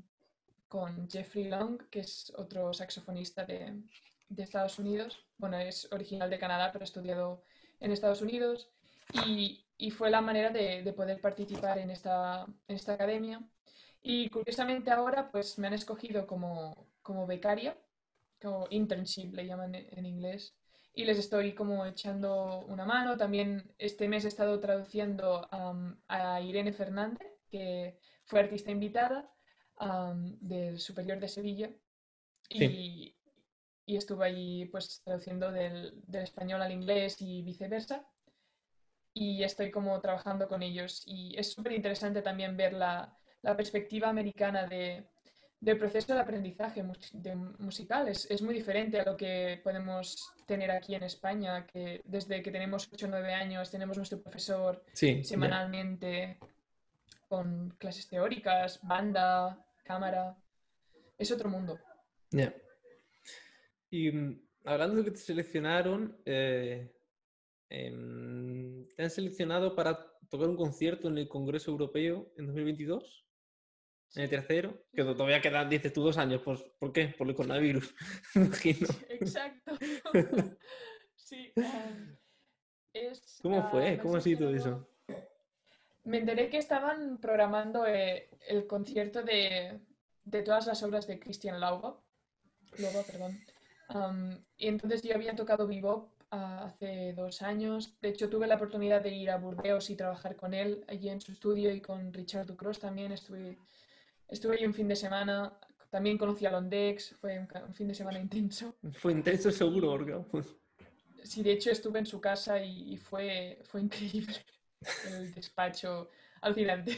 con Jeffrey Long, que es otro saxofonista de Estados Unidos. Bueno, es original de Canadá, pero ha estudiado en Estados Unidos. Y fue la manera de poder participar en esta academia. Y curiosamente ahora pues me han escogido como becaria, como internship le llaman en inglés, y les estoy como echando una mano. También este mes he estado traduciendo a Irene Fernández, que fue artista invitada del Superior de Sevilla, sí. y, y estuve allí pues traduciendo del español al inglés y viceversa, y estoy como trabajando con ellos. Y es súper interesante también ver la perspectiva americana del proceso de aprendizaje musical. Es muy diferente a lo que podemos tener aquí en España, que desde que tenemos 8 o 9 años tenemos nuestro profesor Sí, ya, semanalmente con clases teóricas, banda, cámara. Es otro mundo. ya. Y hablando de que te seleccionaron, ¿te han seleccionado para tocar un concierto en el Congreso Europeo en 2022? En el Sí, tercero, sí, que sí. todavía quedan, dices tú, 2 años. Pues, ¿por qué? Por el coronavirus, me imagino. Exacto. Sí, ¿Cómo fue? me han ¿Cómo ha sido seleccionado. eso? Me enteré que estaban programando el concierto de todas las obras de Christian Loba, perdón. Y entonces yo había tocado bebop hace 2 años. De hecho, tuve la oportunidad de ir a Burdeos y trabajar con él allí en su estudio y con Richard Ducros también. Estuve allí un fin de semana. También conocí a Londex. Fue un fin de semana intenso. Fue intenso seguro, Y porque vamos. sí, de hecho estuve en su casa y fue increíble. El despacho alucinante.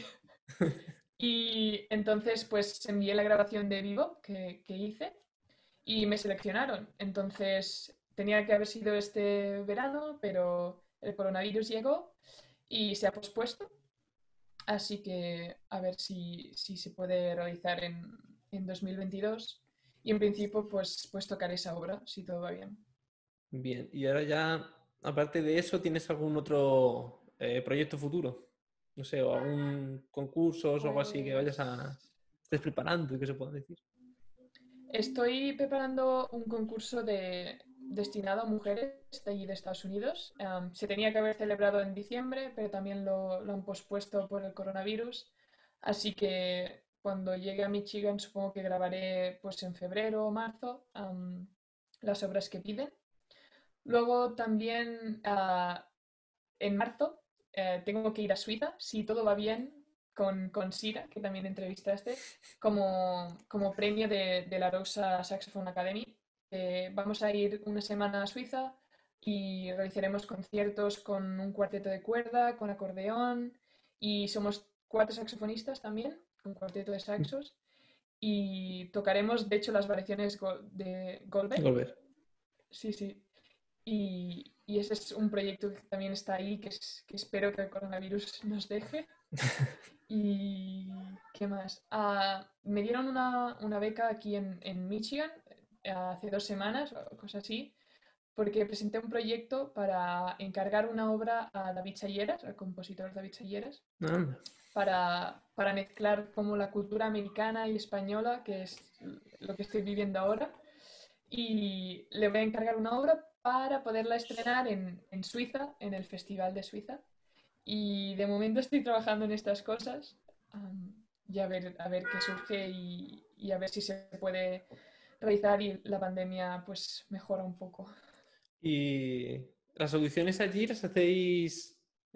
Y entonces pues envié la grabación de vivo que hice y me seleccionaron. Entonces tenía que haber sido este verano, pero el coronavirus llegó y se ha pospuesto. Así que a ver si se puede realizar en 2022. Y en principio pues tocar esa obra, si todo va bien. Bien, y ahora ya, aparte de eso, ¿tienes algún otro proyecto futuro? No sé, o algún concurso o algo así que vayas Pues a... estés preparando y que se pueda decir. estoy preparando un concurso destinado a mujeres de allí de Estados Unidos. Se tenía que haber celebrado en diciembre, pero también lo han pospuesto por el coronavirus. Así que cuando llegue a Michigan supongo que grabaré pues en febrero o marzo las obras que piden. Luego también en marzo tengo que ir a Suiza, si todo va bien. con Sira, que también entrevistaste, como premio de la Rosa Saxophone Academy. Vamos a ir una semana a Suiza y realizaremos conciertos con un cuarteto de cuerda, con acordeón, y somos 4 saxofonistas también, un cuarteto de saxos, y tocaremos, de hecho, las variaciones de Goldberg. Volver. Sí, sí. Y ese es un proyecto que también está ahí, que espero que el coronavirus nos deje. ¿Y qué más? Me dieron una beca aquí en Michigan hace 2 semanas o cosas así, porque presenté un proyecto para encargar una obra a David Salleras, al compositor David Salleras, Anda. para mezclar como la cultura americana y española, que es lo que estoy viviendo ahora. Y le voy a encargar una obra para poderla estrenar en Suiza, en el Festival de Suiza. Y de momento estoy trabajando en estas cosas y a ver qué surge y a ver si se puede realizar y la pandemia pues mejora un poco. ¿Y las audiciones allí las hacéis...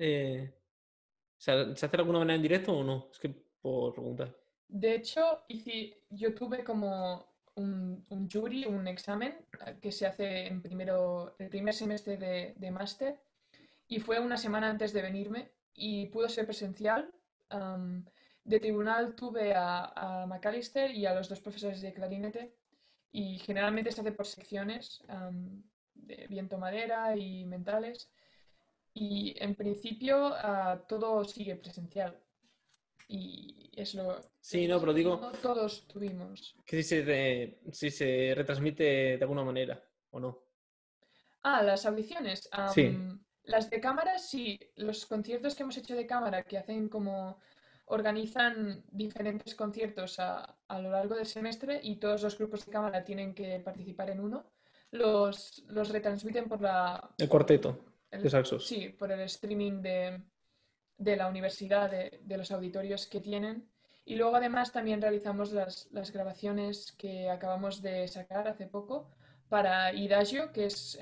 ¿se hace de alguna manera en directo o no? Es que por preguntar. De hecho, yo tuve como un jury, un examen que se hace el primer semestre de máster y fue una semana antes de venirme y pudo ser presencial. Am, de tribunal tuve a McAllister y a los 2 profesores de clarinete y generalmente se hace por secciones de viento madera y mentales y en principio todo sigue presencial y Sí, no, pero digo no todos tuvimos. que si se retransmite de alguna manera o no. Las audiciones. Sí. Las de cámara, sí. Los conciertos que hemos hecho de cámara, que hacen como organizan diferentes conciertos a lo largo del semestre y todos los grupos de cámara tienen que participar en uno, los retransmiten El cuarteto de saxos. sí, por el streaming de la universidad, de los auditorios que tienen. Y luego además también realizamos las grabaciones que acabamos de sacar hace poco para Idagio, que es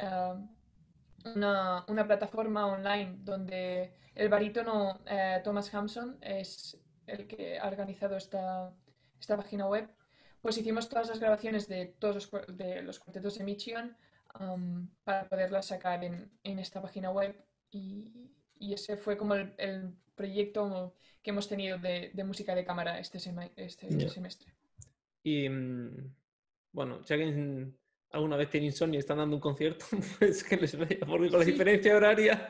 una plataforma online donde el barítono Thomas Hampson es el que ha organizado esta página web. Pues hicimos todas las grabaciones de todos de los cuartetos de Michigan para poderlas sacar en esta página web y ese fue como el proyecto que hemos tenido de música de cámara este Ya. semestre. Y bueno, si alguien alguna vez tiene insomnio y están dando un concierto, pues que les vaya, porque con la Sí, diferencia horaria.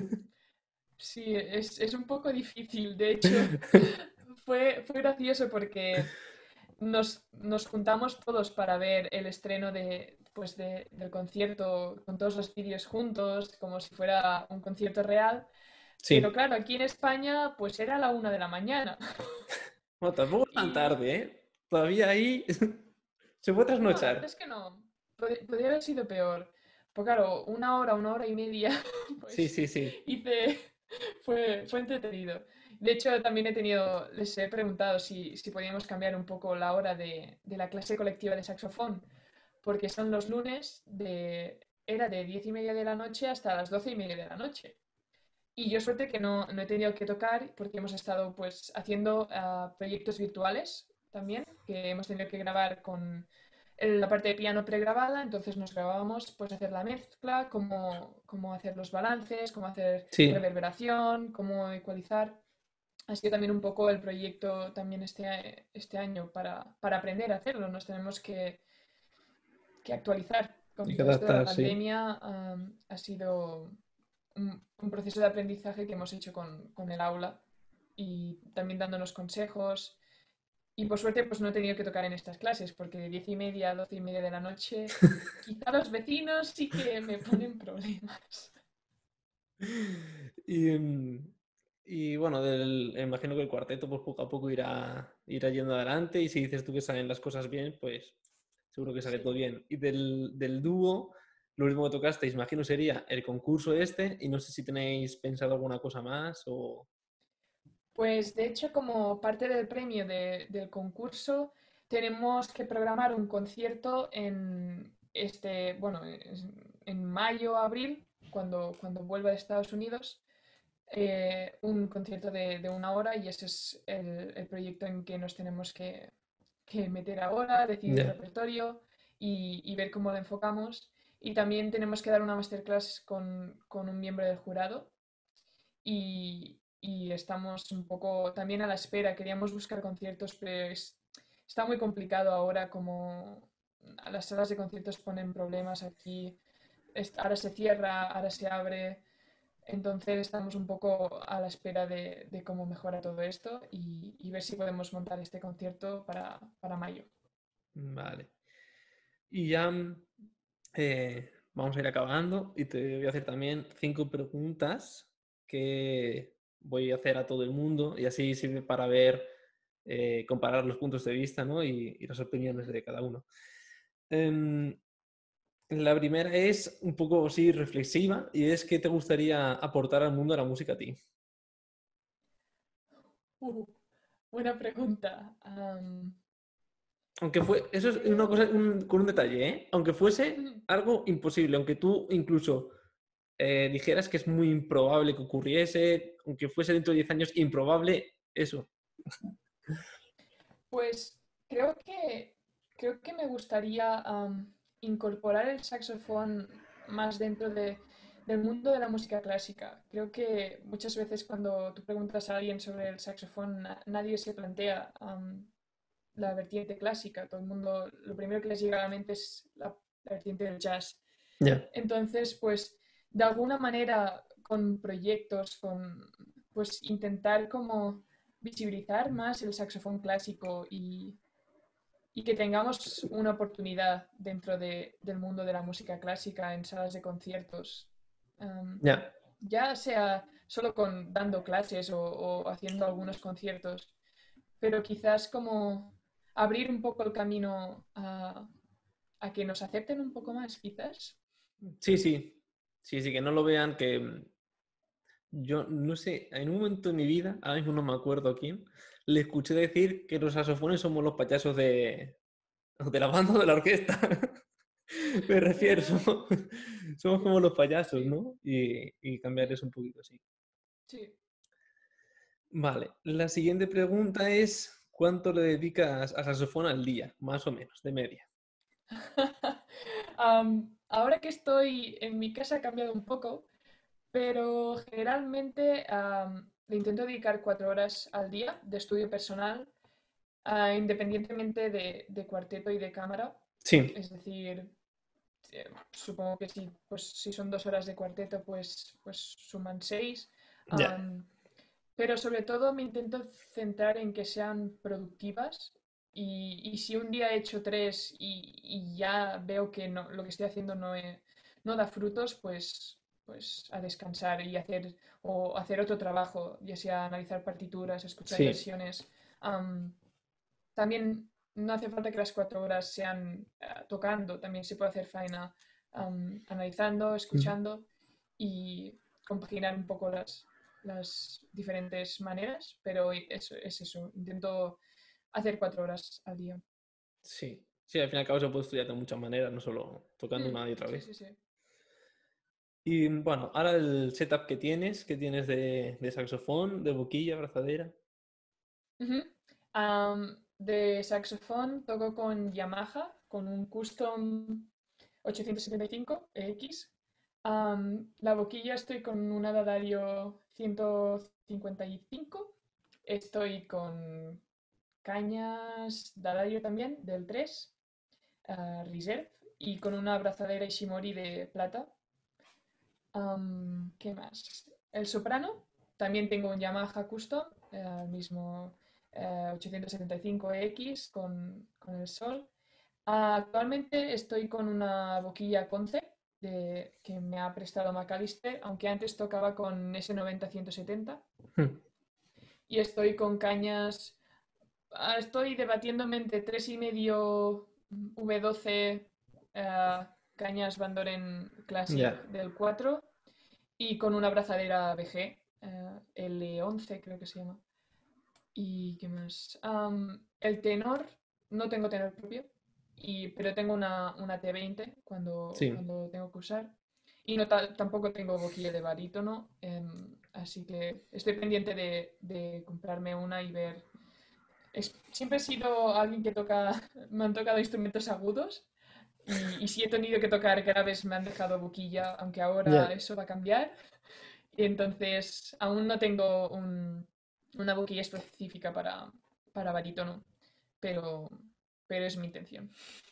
sí, es un poco difícil. De hecho, fue gracioso porque nos juntamos todos para ver el estreno del concierto con todos los vídeos juntos, como si fuera un concierto real. Pero Sí. claro, aquí en España pues era la 1 de la mañana. Bueno, tampoco es tan Y tarde, ¿eh? Todavía ahí se puede no, la verdad trasnochar. es que no. Podría haber sido peor. Pues claro, 1 hora, 1 hora y media, Sí, pues sí, sí. hice. Fue entretenido. De hecho, también les he preguntado si podíamos cambiar un poco la hora de la clase colectiva de saxofón, porque son los lunes era de 10:30 de la noche hasta las 12:30 de la noche. Y yo suerte que no he tenido que tocar porque hemos estado pues haciendo proyectos virtuales también, que hemos tenido que grabar con la parte de piano pregrabada, entonces nos grabábamos pues hacer la mezcla, cómo hacer los balances, cómo hacer Sí. reverberación, cómo ecualizar. Ha sido también un poco el proyecto también este año para aprender a hacerlo. Nos tenemos que actualizar. Hay Con que todo esto de la adaptar, sí. pandemia ha sido un proceso de aprendizaje que hemos hecho con el aula y también dándonos consejos. Y por suerte, pues no he tenido que tocar en estas clases, porque de 10:30 a 12:30 de la noche, quizá los vecinos sí que me ponen problemas. Y, y bueno, imagino que el cuarteto pues poco a poco irá yendo adelante y si dices tú que salen las cosas bien, pues seguro que sale Sí. todo bien. Y del dúo, lo último que tocasteis, imagino sería el concurso este y no sé si tenéis pensado alguna cosa más o... Pues de hecho, como parte del premio del concurso, tenemos que programar un concierto bueno, en mayo o abril, cuando vuelva de Estados Unidos. un concierto de 1 hora y ese es el proyecto en que nos tenemos que meter ahora, decidir el Ya. repertorio y ver cómo lo enfocamos. Y también tenemos que dar una masterclass con un miembro del jurado y estamos un poco también a la espera. Queríamos buscar conciertos, pero está muy complicado ahora como las salas de conciertos ponen problemas aquí. Ahora se cierra, ahora se abre. Entonces estamos un poco a la espera de cómo mejora todo esto y ver si podemos montar este concierto para mayo. Vale. Y ya vamos a ir acabando y te voy a hacer también 5 preguntas que voy a hacer a todo el mundo y así sirve para ver, comparar los puntos de vista, ¿no? y las opiniones de cada uno. Em, la primera es un poco así reflexiva y es ¿qué te gustaría aportar al mundo de la música a ti? Uh, buena pregunta. Aunque fue, eso es una Creo... cosa con un detalle, ¿eh? Aunque fuese algo imposible, aunque tú incluso dijeras que es muy improbable que ocurriese, aunque fuese dentro de 10 años improbable, eso. Pues creo que me gustaría incorporar el saxofón más dentro del mundo de la música clásica. Creo que muchas veces cuando tú preguntas a alguien sobre el saxofón, nadie se plantea la vertiente clásica. Todo el mundo, lo primero que les llega a la mente es la vertiente del jazz. Ya. Entonces, pues, de alguna manera, con proyectos, pues, intentar como visibilizar más el saxofón clásico y que tengamos una oportunidad dentro del mundo de la música clásica en salas de conciertos, um, Ya. ya sea solo dando clases o haciendo algunos conciertos, pero quizás como abrir un poco el camino a que nos acepten un poco más, quizás. Sí, sí. Sí, sí, que no lo vean que yo no sé, en un momento de mi vida, ahora mismo no me acuerdo a quién, le escuché decir que los saxofones somos los payasos de la banda o de la orquesta. Me refiero, somos como los payasos, Sí, ¿no? Y cambiar eso un poquito así. sí. Vale, la siguiente pregunta es, ¿cuánto le dedicas a saxofón al día? Más o menos, de media. Ahora que estoy en mi casa ha cambiado un poco, pero generalmente le intento dedicar 4 horas al día de estudio personal, independientemente de cuarteto y de cámara. Sí, Es decir, supongo que pues, si son 2 horas de cuarteto, pues suman 6. ya, Pero sobre todo me intento centrar en que sean productivas y si un día he hecho 3 y ya veo que lo que estoy haciendo no da frutos, pues a descansar y hacer otro trabajo, ya sea analizar partituras, escuchar sí. versiones. Am, También no hace falta que las 4 horas sean tocando, también se puede hacer faena analizando, Mm. escuchando y compaginar un poco las diferentes maneras, pero eso es eso, intento hacer 4 horas al día. Sí, sí, al fin y al cabo se puede estudiar de muchas maneras, no solo tocando una y otra Sí, vez. sí, sí. Y bueno, ahora el setup que tienes de saxofón, de boquilla, abrazadera. Ujú. De saxofón toco con Yamaha, con un Custom 875 EX. La boquilla estoy con una Dadario 155. Estoy con cañas Dadario también, del 3, Reserve, y con una abrazadera Ishimori de plata. ¿Qué más? El soprano, también tengo un Yamaha Custom, mismo 875X con el sol. Actualmente estoy con una boquilla Concept que me ha prestado McAllister, aunque antes tocaba con S90-170. Mm. Y estoy con cañas, estoy debatiéndome entre 3,5 V12 cañas Van Doren Classic Ya, del 4 y con una abrazadera BG, L11 creo que se llama. ¿Y qué más? El tenor, no tengo tenor propio, pero tengo una T20 cuando, sí. cuando tengo que usar. Y no, tampoco tengo boquilla de barítono, así que estoy pendiente de comprarme una y ver. Siempre he sido alguien que toca, me han tocado instrumentos agudos y si he tenido que tocar graves me han dejado boquilla, aunque Ya. ahora eso va a cambiar. Y entonces aún no tengo una boquilla específica para barítono, pero, pero es mi intención.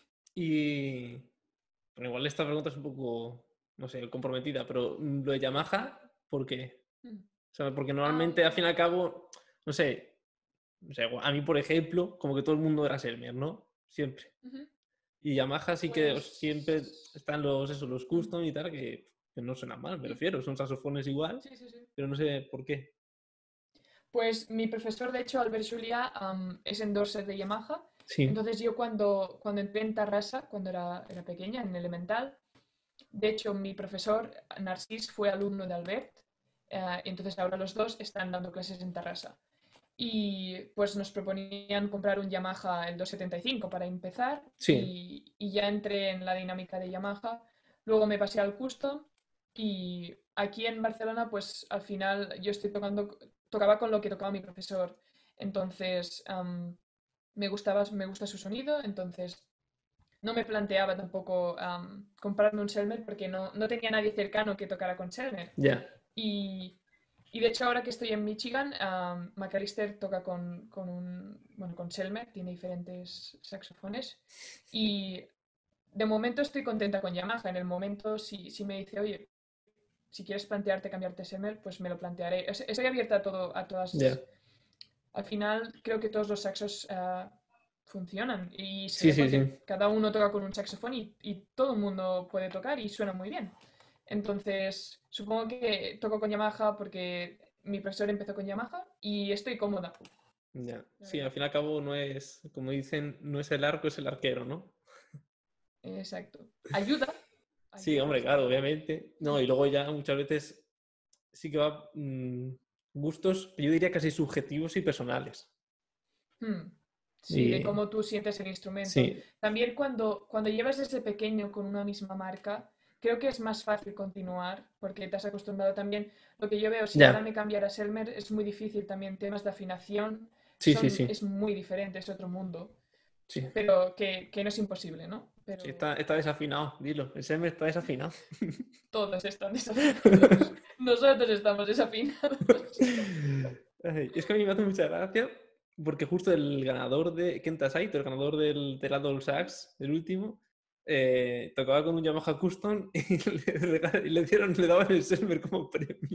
Y bueno, igual esta pregunta es un poco, no sé, comprometida, pero lo de Yamaha, ¿por qué? Mm. O sea, porque Am, normalmente al fin y al cabo, no sé, o sea, a mí, por ejemplo, como que todo el mundo era Selmer, ¿no? Siempre. ujú. Y Yamaha sí que siempre Pues... están los mm, custom y tal, que no suenan mal, me mm, refiero. Son saxofones igual, sí, sí, sí. pero no sé por qué. Pues mi profesor, de hecho, Albert Julià, es endorser de Yamaha. Sí, Entonces yo cuando entré en Tarrasa, cuando era pequeña, en elemental, de hecho mi profesor, Narcís, fue alumno de Albert. Entonces ahora los dos están dando clases en Tarrasa. Y pues nos proponían comprar un Yamaha el 275 para empezar sí, y ya entré en la dinámica de Yamaha. Luego me pasé al custom y aquí en Barcelona pues al final yo tocaba con lo que tocaba mi profesor. Entonces me gusta su sonido, entonces no me planteaba tampoco comprarme un Selmer porque no tenía nadie cercano que tocara con Selmer. ya. Y, y de hecho, ahora que estoy en Michigan, McAllister toca bueno, con Selmer, tiene diferentes saxofones. Y de momento estoy contenta con Yamaha. En el momento, si me dice, oye, si quieres plantearte cambiarte Selmer, pues me lo plantearé. Estoy abierta a todo, a Ya. todas. Al final, creo que todos los saxos funcionan y se Sí, ve sí, porque sí. cada uno toca con un saxofón y todo el mundo puede tocar y suena muy bien. Entonces, supongo que toco con Yamaha porque mi profesor empezó con Yamaha y estoy cómoda, Ya. la Sí, al verdad. fin y al cabo no es, como dicen, no es el arco, es el arquero, ¿no? Exacto. Ayuda, Sí, ayuda hombre, claro, bastante. obviamente. No, y luego ya muchas veces sí que va gustos, yo diría casi subjetivos y personales. Hmm. Sí, de Y cómo tú sientes el instrumento. sí, También cuando llevas desde pequeño con una misma marca, creo que es más fácil continuar porque te has acostumbrado también. Lo que yo veo, si ahora ya. me cambiara a Selmer, es muy difícil también. Temas de afinación Sí, sí, sí. es muy diferente, es otro mundo. Sí, Pero que no es imposible, ¿no? sí Pero está desafinado, dilo. El Seme está desafinado. todos están desafinados. Nosotros estamos desafinados. Ay, es que a mí me hace mucha gracia porque justo el ganador de Kenta Saito, el ganador del Adol Sax, el último, tocaba con un Yamaha Custom y le daban el Selmer como premio.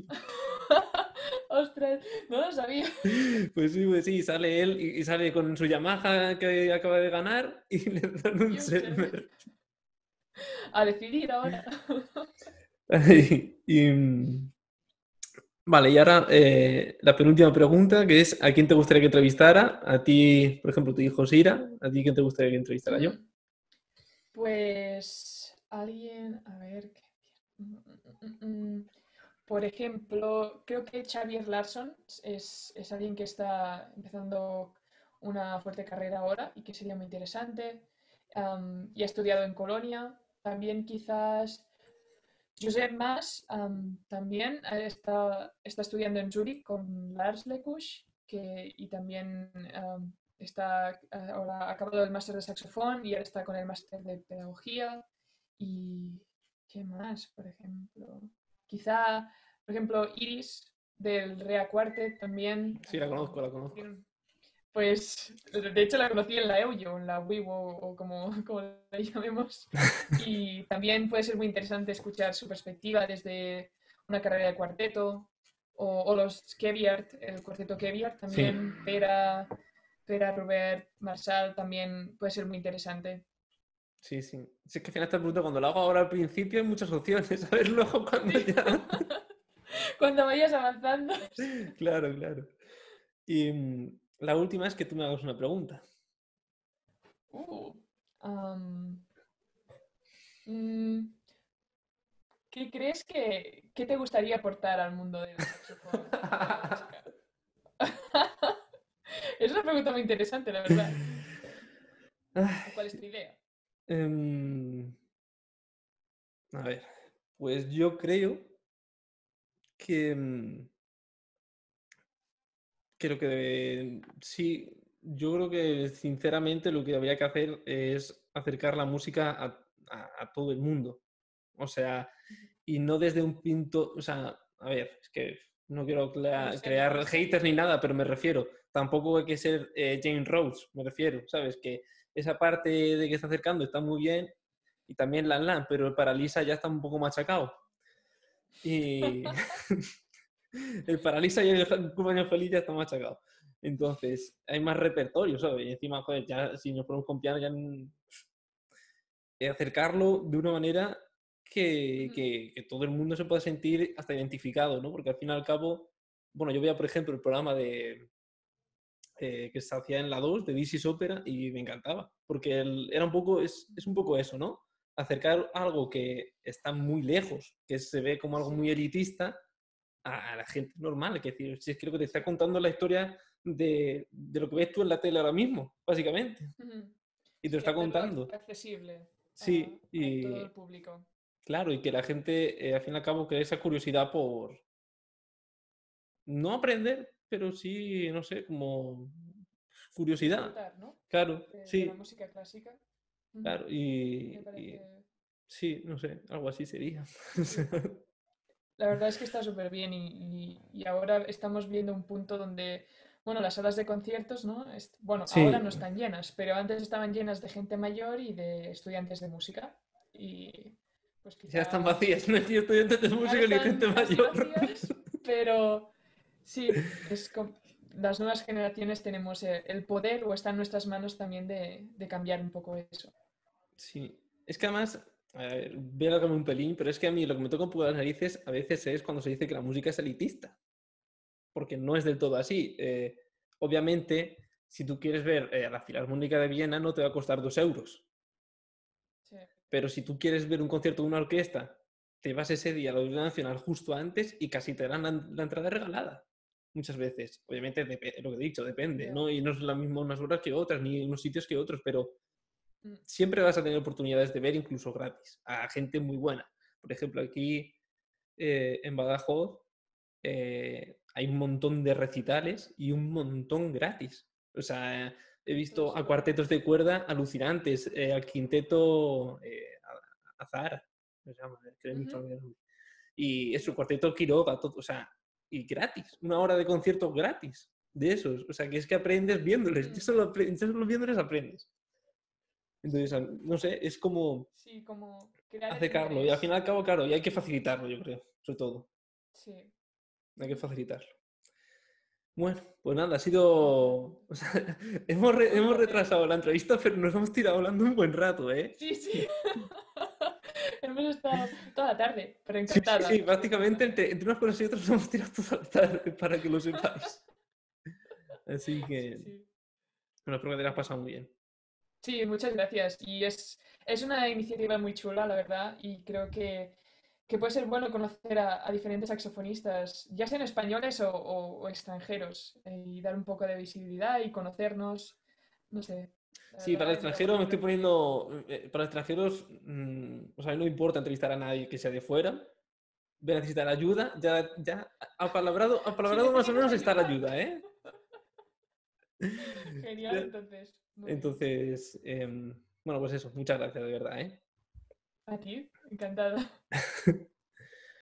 Ostras, no lo sabía. Pues sí, sale él y sale con su Yamaha que acaba de ganar y le dan un Y un Selmer. Selmer. A decidir ahora. Ay, vale, y ahora la penúltima pregunta, que es ¿a quién te gustaría que entrevistara? A ti, por ejemplo, tu hijo Sira, ¿a ti quién te gustaría que entrevistara yo? Mm, Pues alguien, a ver, por ejemplo, creo que Xavier Larsson es alguien que está empezando una fuerte carrera ahora y que sería muy interesante. Y ha estudiado en Colonia. También quizás Josep Mas también está estudiando en Zurich con Lars Lekusch y también está ahora ha acabado el máster de saxofón y ahora está con el máster de pedagogía. ¿Y qué más, por ejemplo? Quizá, por ejemplo, Iris del Rea Quartet también. Sí, la conozco, la conozco. Pues, de hecho la conocí en la EUYO, en la Weibo o como la llamemos. Y también puede ser muy interesante escuchar su perspectiva desde una carrera de cuarteto o los Keviart, el cuarteto Keviart Sí, también, Pera, Robert, Marshall también puede ser muy interesante. sí, sí. Si es que al final esta pregunta, cuando la hago ahora al principio, hay muchas opciones, ¿sabes? Luego cuando Sí. ya. Cuando vayas avanzando. Claro, claro. Y la última es que tú me hagas una pregunta. Uh, am, mm, ¿Qué crees que te gustaría aportar al mundo del saxofón y de la música? Es una pregunta muy interesante, la verdad. ¿O Ay, cuál es tu idea? em, a ver, pues yo creo que Creo que sí, yo creo que sinceramente lo que habría que hacer es acercar la música a todo el mundo. O sea, Ujú. y no desde un pinto, o sea, a ver, es que no quiero Lo sé, crear lo sé. haters ni nada, pero me refiero, tampoco hay que ser James Rhodes, me refiero, ¿sabes? Que esa parte de que está acercando está muy bien y también la, pero el Paralisa ya está un poco machacado. Y el Paralisa y el Cumpleaños Feliz ya está machacado. Entonces, hay más repertorio, ¿sabes? Y encima, joder, ya si nos ponemos con piano, ya acercarlo de una manera Ujú. que todo el mundo se pueda sentir hasta identificado, ¿no? Porque al fin y al cabo, bueno, yo veía, por ejemplo, el programa que se hacía en la 2 de This is Opera y me encantaba, porque era un poco, es un poco eso, ¿no? Acercar algo que está muy lejos, que se ve como algo Sí, muy elitista, a la gente normal, que decir, si es que lo que te está sí. contando la historia de lo que ves tú en la tele ahora mismo, básicamente, Ujú. y te lo Sí, está hacerlo contando. accesible Sí, a todo el y público. claro, y que la gente, al fin y al cabo, cree esa curiosidad por no aprender, pero sí, no sé, como curiosidad. Disfrutar, ¿no? Claro, De la sí, música clásica. Ujú. claro, Me y parece... sí, no sé, algo así sería. Sí, sí. La verdad es que está súper bien y ahora estamos viendo un punto donde, bueno, las salas de conciertos, ¿no? Bueno, ahora Sí, no están llenas, pero antes estaban llenas de gente mayor y de estudiantes de música. Y pues ya están quizá vacías, no hay estudiantes de ahora música ni gente están casi mayor. vacías, pero sí, las nuevas generaciones tenemos el poder o está en nuestras manos también de cambiar un poco eso. Sí, es que además, a ver, voy a alargarme un pelín, pero es que a mí lo que me toca un poco las narices a veces es cuando se dice que la música es elitista, porque no es del todo así. Obviamente, si tú quieres ver a la Filarmónica de Viena, no te va a costar 2 euros, Sí, pero si tú quieres ver un concierto de una orquesta, te vas ese día a la Auditorio Nacional justo antes y casi te dan la entrada regalada. Muchas veces. Obviamente, lo que he dicho, depende, ya. ¿no? Y no es la misma unas horas que otras, ni unos sitios que otros, pero Mm, siempre vas a tener oportunidades de ver incluso gratis a gente muy buena. Por ejemplo, aquí en Badajoz hay un montón de recitales y un montón gratis. O sea, he todo visto a súper bien. cuartetos de cuerda alucinantes, al quinteto Azahara, se llama, que es mucho Ujú, el nombre. Y eso, ya. cuarteto Quiroga, todo, o sea, y gratis, 1 hora de concierto gratis de esos. O sea, que es que aprendes viéndoles, Mm, ya solo viéndoles aprendes. Entonces, sí, un no sé, poco. es como Sí, como crear el acercarlo. Y al fin interés. y al cabo, claro, y hay que facilitarlo, yo creo, sobre todo. Sí. Hay que Ujú. facilitarlo. Bueno, pues nada, ha Genial. sido. O sea, Un hemos placer. retrasado la entrevista, pero nos hemos tirado hablando un buen rato, ¿eh? Sí, sí. Hemos estado toda la tarde, pero Sí, sí, sí, encantada. Estoy prácticamente encantada. entre unas cosas y otras nos hemos tirado toda la tarde, para que lo sepáis. Así Sí, que, sí. bueno, espero que te la has Bueno. pasado muy bien. Sí, muchas gracias. Y es una iniciativa muy chula, la verdad, y creo que puede ser bueno conocer a diferentes saxofonistas, ya sean españoles o extranjeros, y dar un poco de visibilidad y conocernos. No sé, la Sí, para el verdad, extranjero enhorabuena me por estoy el proyecto. poniendo. Para extranjeros, o sea, no me importa entrevistar a nadie que sea de fuera. Voy a necesitar ayuda. Ya Si apalabrado más o necesitas menos está la ayuda, ayuda, ¿eh? genial, Ya. entonces. Muy bien. Entonces, bueno, pues eso, muchas gracias de verdad, ¿eh? A ti, encantada.